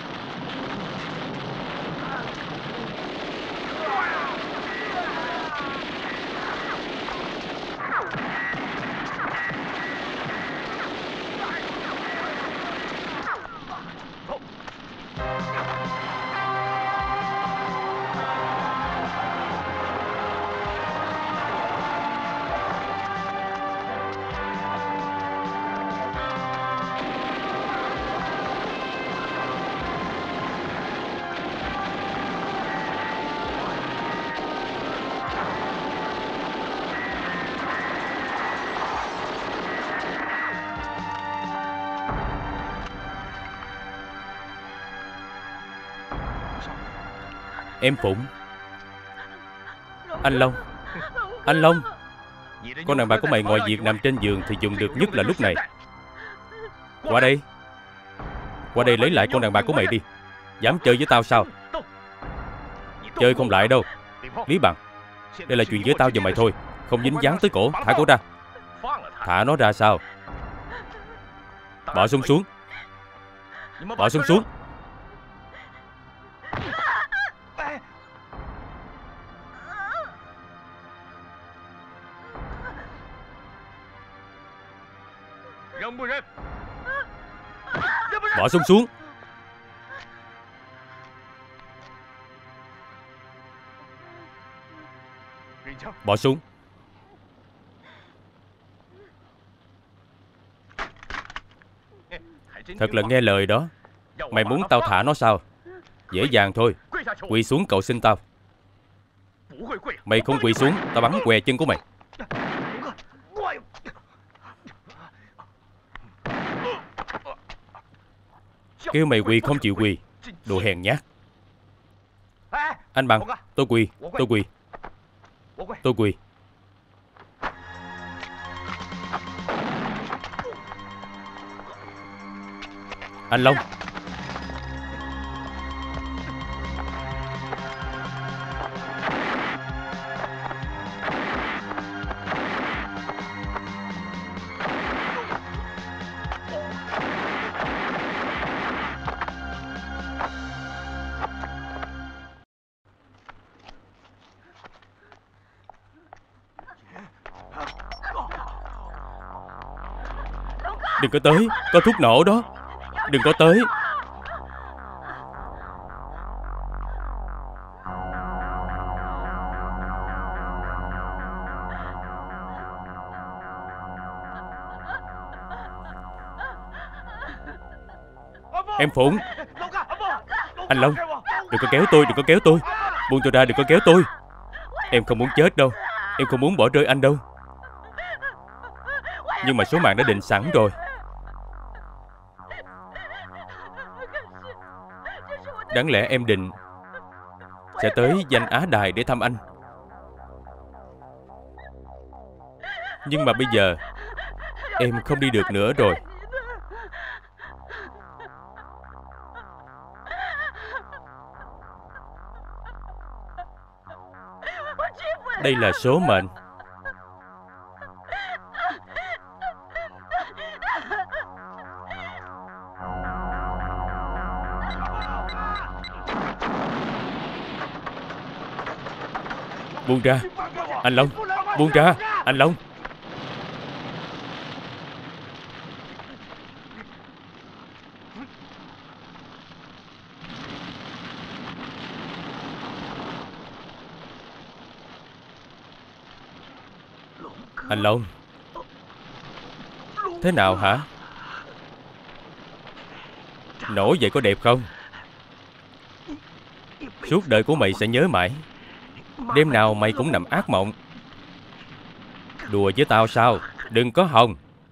Em Phụng. Anh Long. Anh Long. Con đàn bà của mày ngoài việc nằm trên giường thì dùng được nhất là lúc này. Qua đây. Qua đây lấy lại con đàn bà của mày đi. Dám chơi với tao sao? Chơi không lại đâu. Lý Bằng, đây là chuyện giữa tao và mày thôi, không dính dáng tới cổ. Thả cổ ra. Thả nó ra sao? Bỏ súng xuống. Bỏ súng xuống. Bỏ súng xuống. Bỏ súng. Thật là nghe lời đó. Mày muốn tao thả nó sao? Dễ dàng thôi. Quỳ xuống cầu xin tao. Mày không quỳ xuống, tao bắn què chân của mày. Kêu mày quỳ không chịu quỳ. Đồ hèn nhát. Anh Bằng, tôi quỳ, tôi quỳ. Tôi quỳ. Anh Long. Đừng có tới, có thuốc nổ đó. Đừng có tới. Em Phụng. Anh Long, đừng có kéo tôi, đừng có kéo tôi. Buông tôi ra, đừng có kéo tôi. Em không muốn chết đâu. Em không muốn bỏ rơi anh đâu. Nhưng mà số mạng đã định sẵn rồi. Đáng lẽ em định sẽ tới Danh Á Đài để thăm anh. Nhưng mà bây giờ em không đi được nữa rồi. Đây là số mệnh. Buông ra. Anh Long, buông ra. Anh Long. Anh Long. Thế nào hả? Nổi vậy có đẹp không? Suốt đời của mày sẽ nhớ mãi. Đêm nào mày cũng nằm ác mộng. Đùa với tao sao? Đừng có hòng.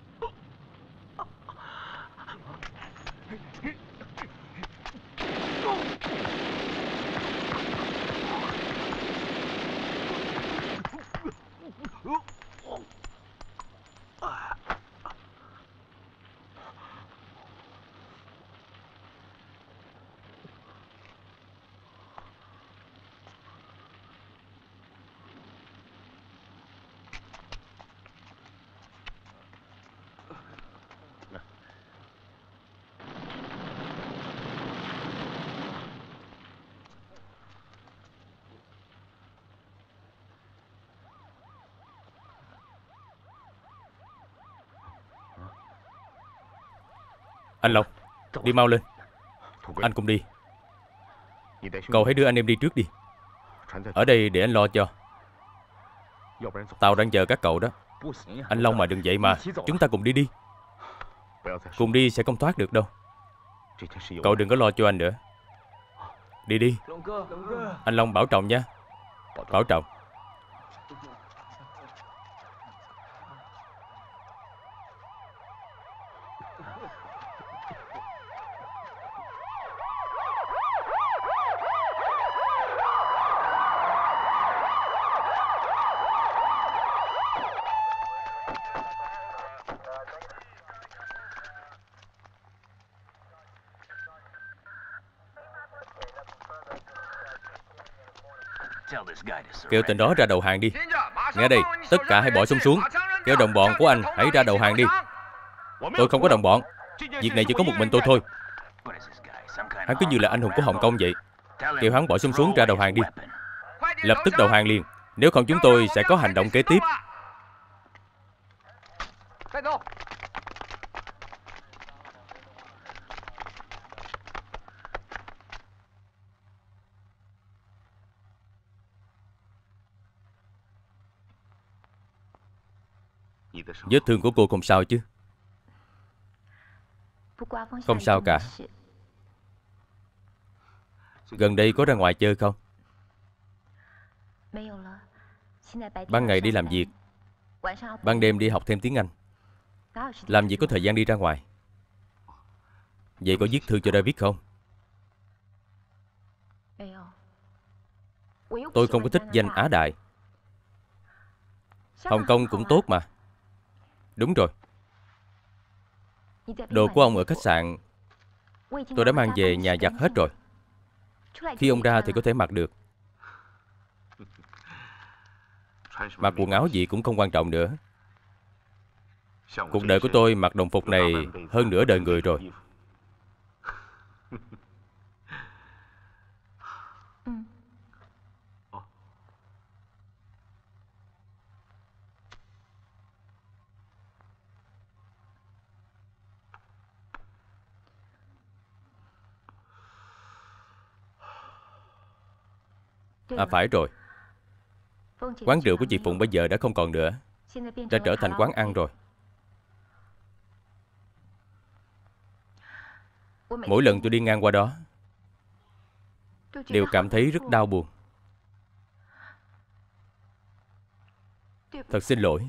Anh Long, đi mau lên. Anh cũng đi. Cậu hãy đưa anh em đi trước đi. Ở đây để anh lo cho. Tao đang chờ các cậu đó. Anh Long mà đừng vậy mà. Chúng ta cùng đi đi. Cùng đi sẽ không thoát được đâu. Cậu đừng có lo cho anh nữa. Đi đi. Anh Long bảo trọng nha. Bảo trọng. Kêu tên đó ra đầu hàng đi. Nghe đây, tất cả hãy bỏ súng xuống. Kêu đồng bọn của anh hãy ra đầu hàng đi. Tôi không có đồng bọn. Việc này chỉ có một mình tôi thôi. Hắn cứ như là anh hùng của Hồng Kông vậy. Kêu hắn bỏ súng xuống ra đầu hàng đi. Lập tức đầu hàng liền. Nếu không chúng tôi sẽ có hành động kế tiếp. Vết thương của cô không sao chứ? Không sao cả. Gần đây có ra ngoài chơi không? Ban ngày đi làm việc, ban đêm đi học thêm tiếng Anh. Làm gì có thời gian đi ra ngoài. Vậy có viết thư cho David không? Tôi không có thích danh Á Đại. Hồng Kông cũng tốt mà. Đúng rồi. Đồ của ông ở khách sạn tôi đã mang về nhà giặt hết rồi. Khi ông ra thì có thể mặc được. Mặc quần áo gì cũng không quan trọng nữa. Cuộc đời của tôi mặc đồng phục này hơn nửa đời người rồi. À phải rồi. Quán rượu của chị Phụng bây giờ đã không còn nữa, đã trở thành quán ăn rồi. Mỗi lần tôi đi ngang qua đó đều cảm thấy rất đau buồn. Thật xin lỗi.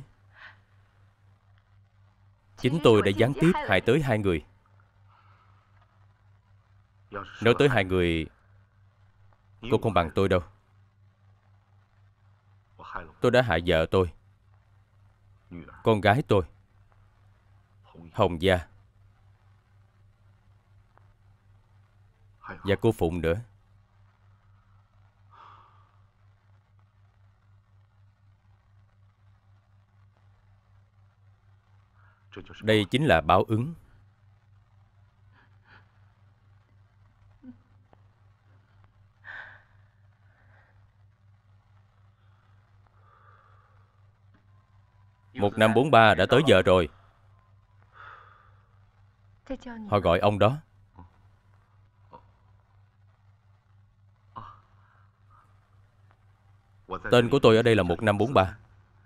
Chính tôi đã gián tiếp hại tới hai người. Nói tới hai người, cô không bằng tôi đâu. Tôi đã hại vợ tôi, con gái tôi, Hồng Gia, và cô Phụng nữa. Đây chính là báo ứng. Một năm bốn ba đã tới giờ rồi. Họ gọi ông đó. Tên của tôi ở đây là một năm bốn ba.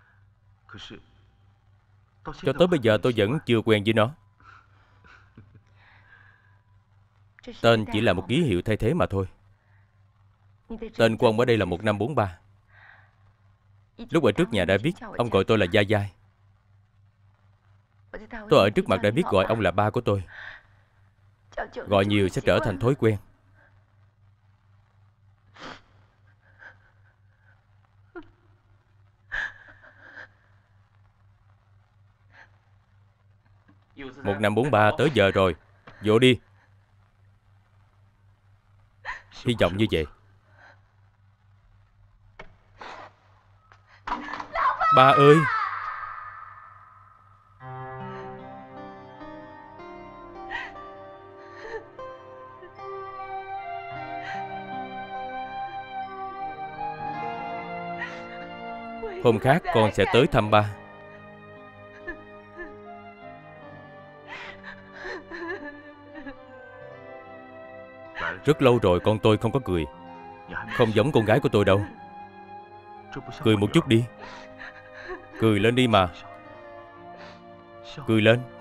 Cho tới bây giờ tôi vẫn chưa quen với nó. Tên chỉ là một ký hiệu thay thế mà thôi. Tên của ông ở đây là một năm bốn ba. Lúc ở trước nhà David, ông gọi tôi là Gia Giai. Tôi ở trước mặt David gọi ông là ba của tôi. Gọi nhiều sẽ trở thành thói quen. Một năm bốn ba tới giờ rồi. Vô đi. Hy vọng như vậy. Ba ơi! Hôm khác con sẽ tới thăm ba. Rất lâu rồi con tôi không có cười. Không giống con gái của tôi đâu. Cười một chút đi. Cười lên đi mà. Cười lên.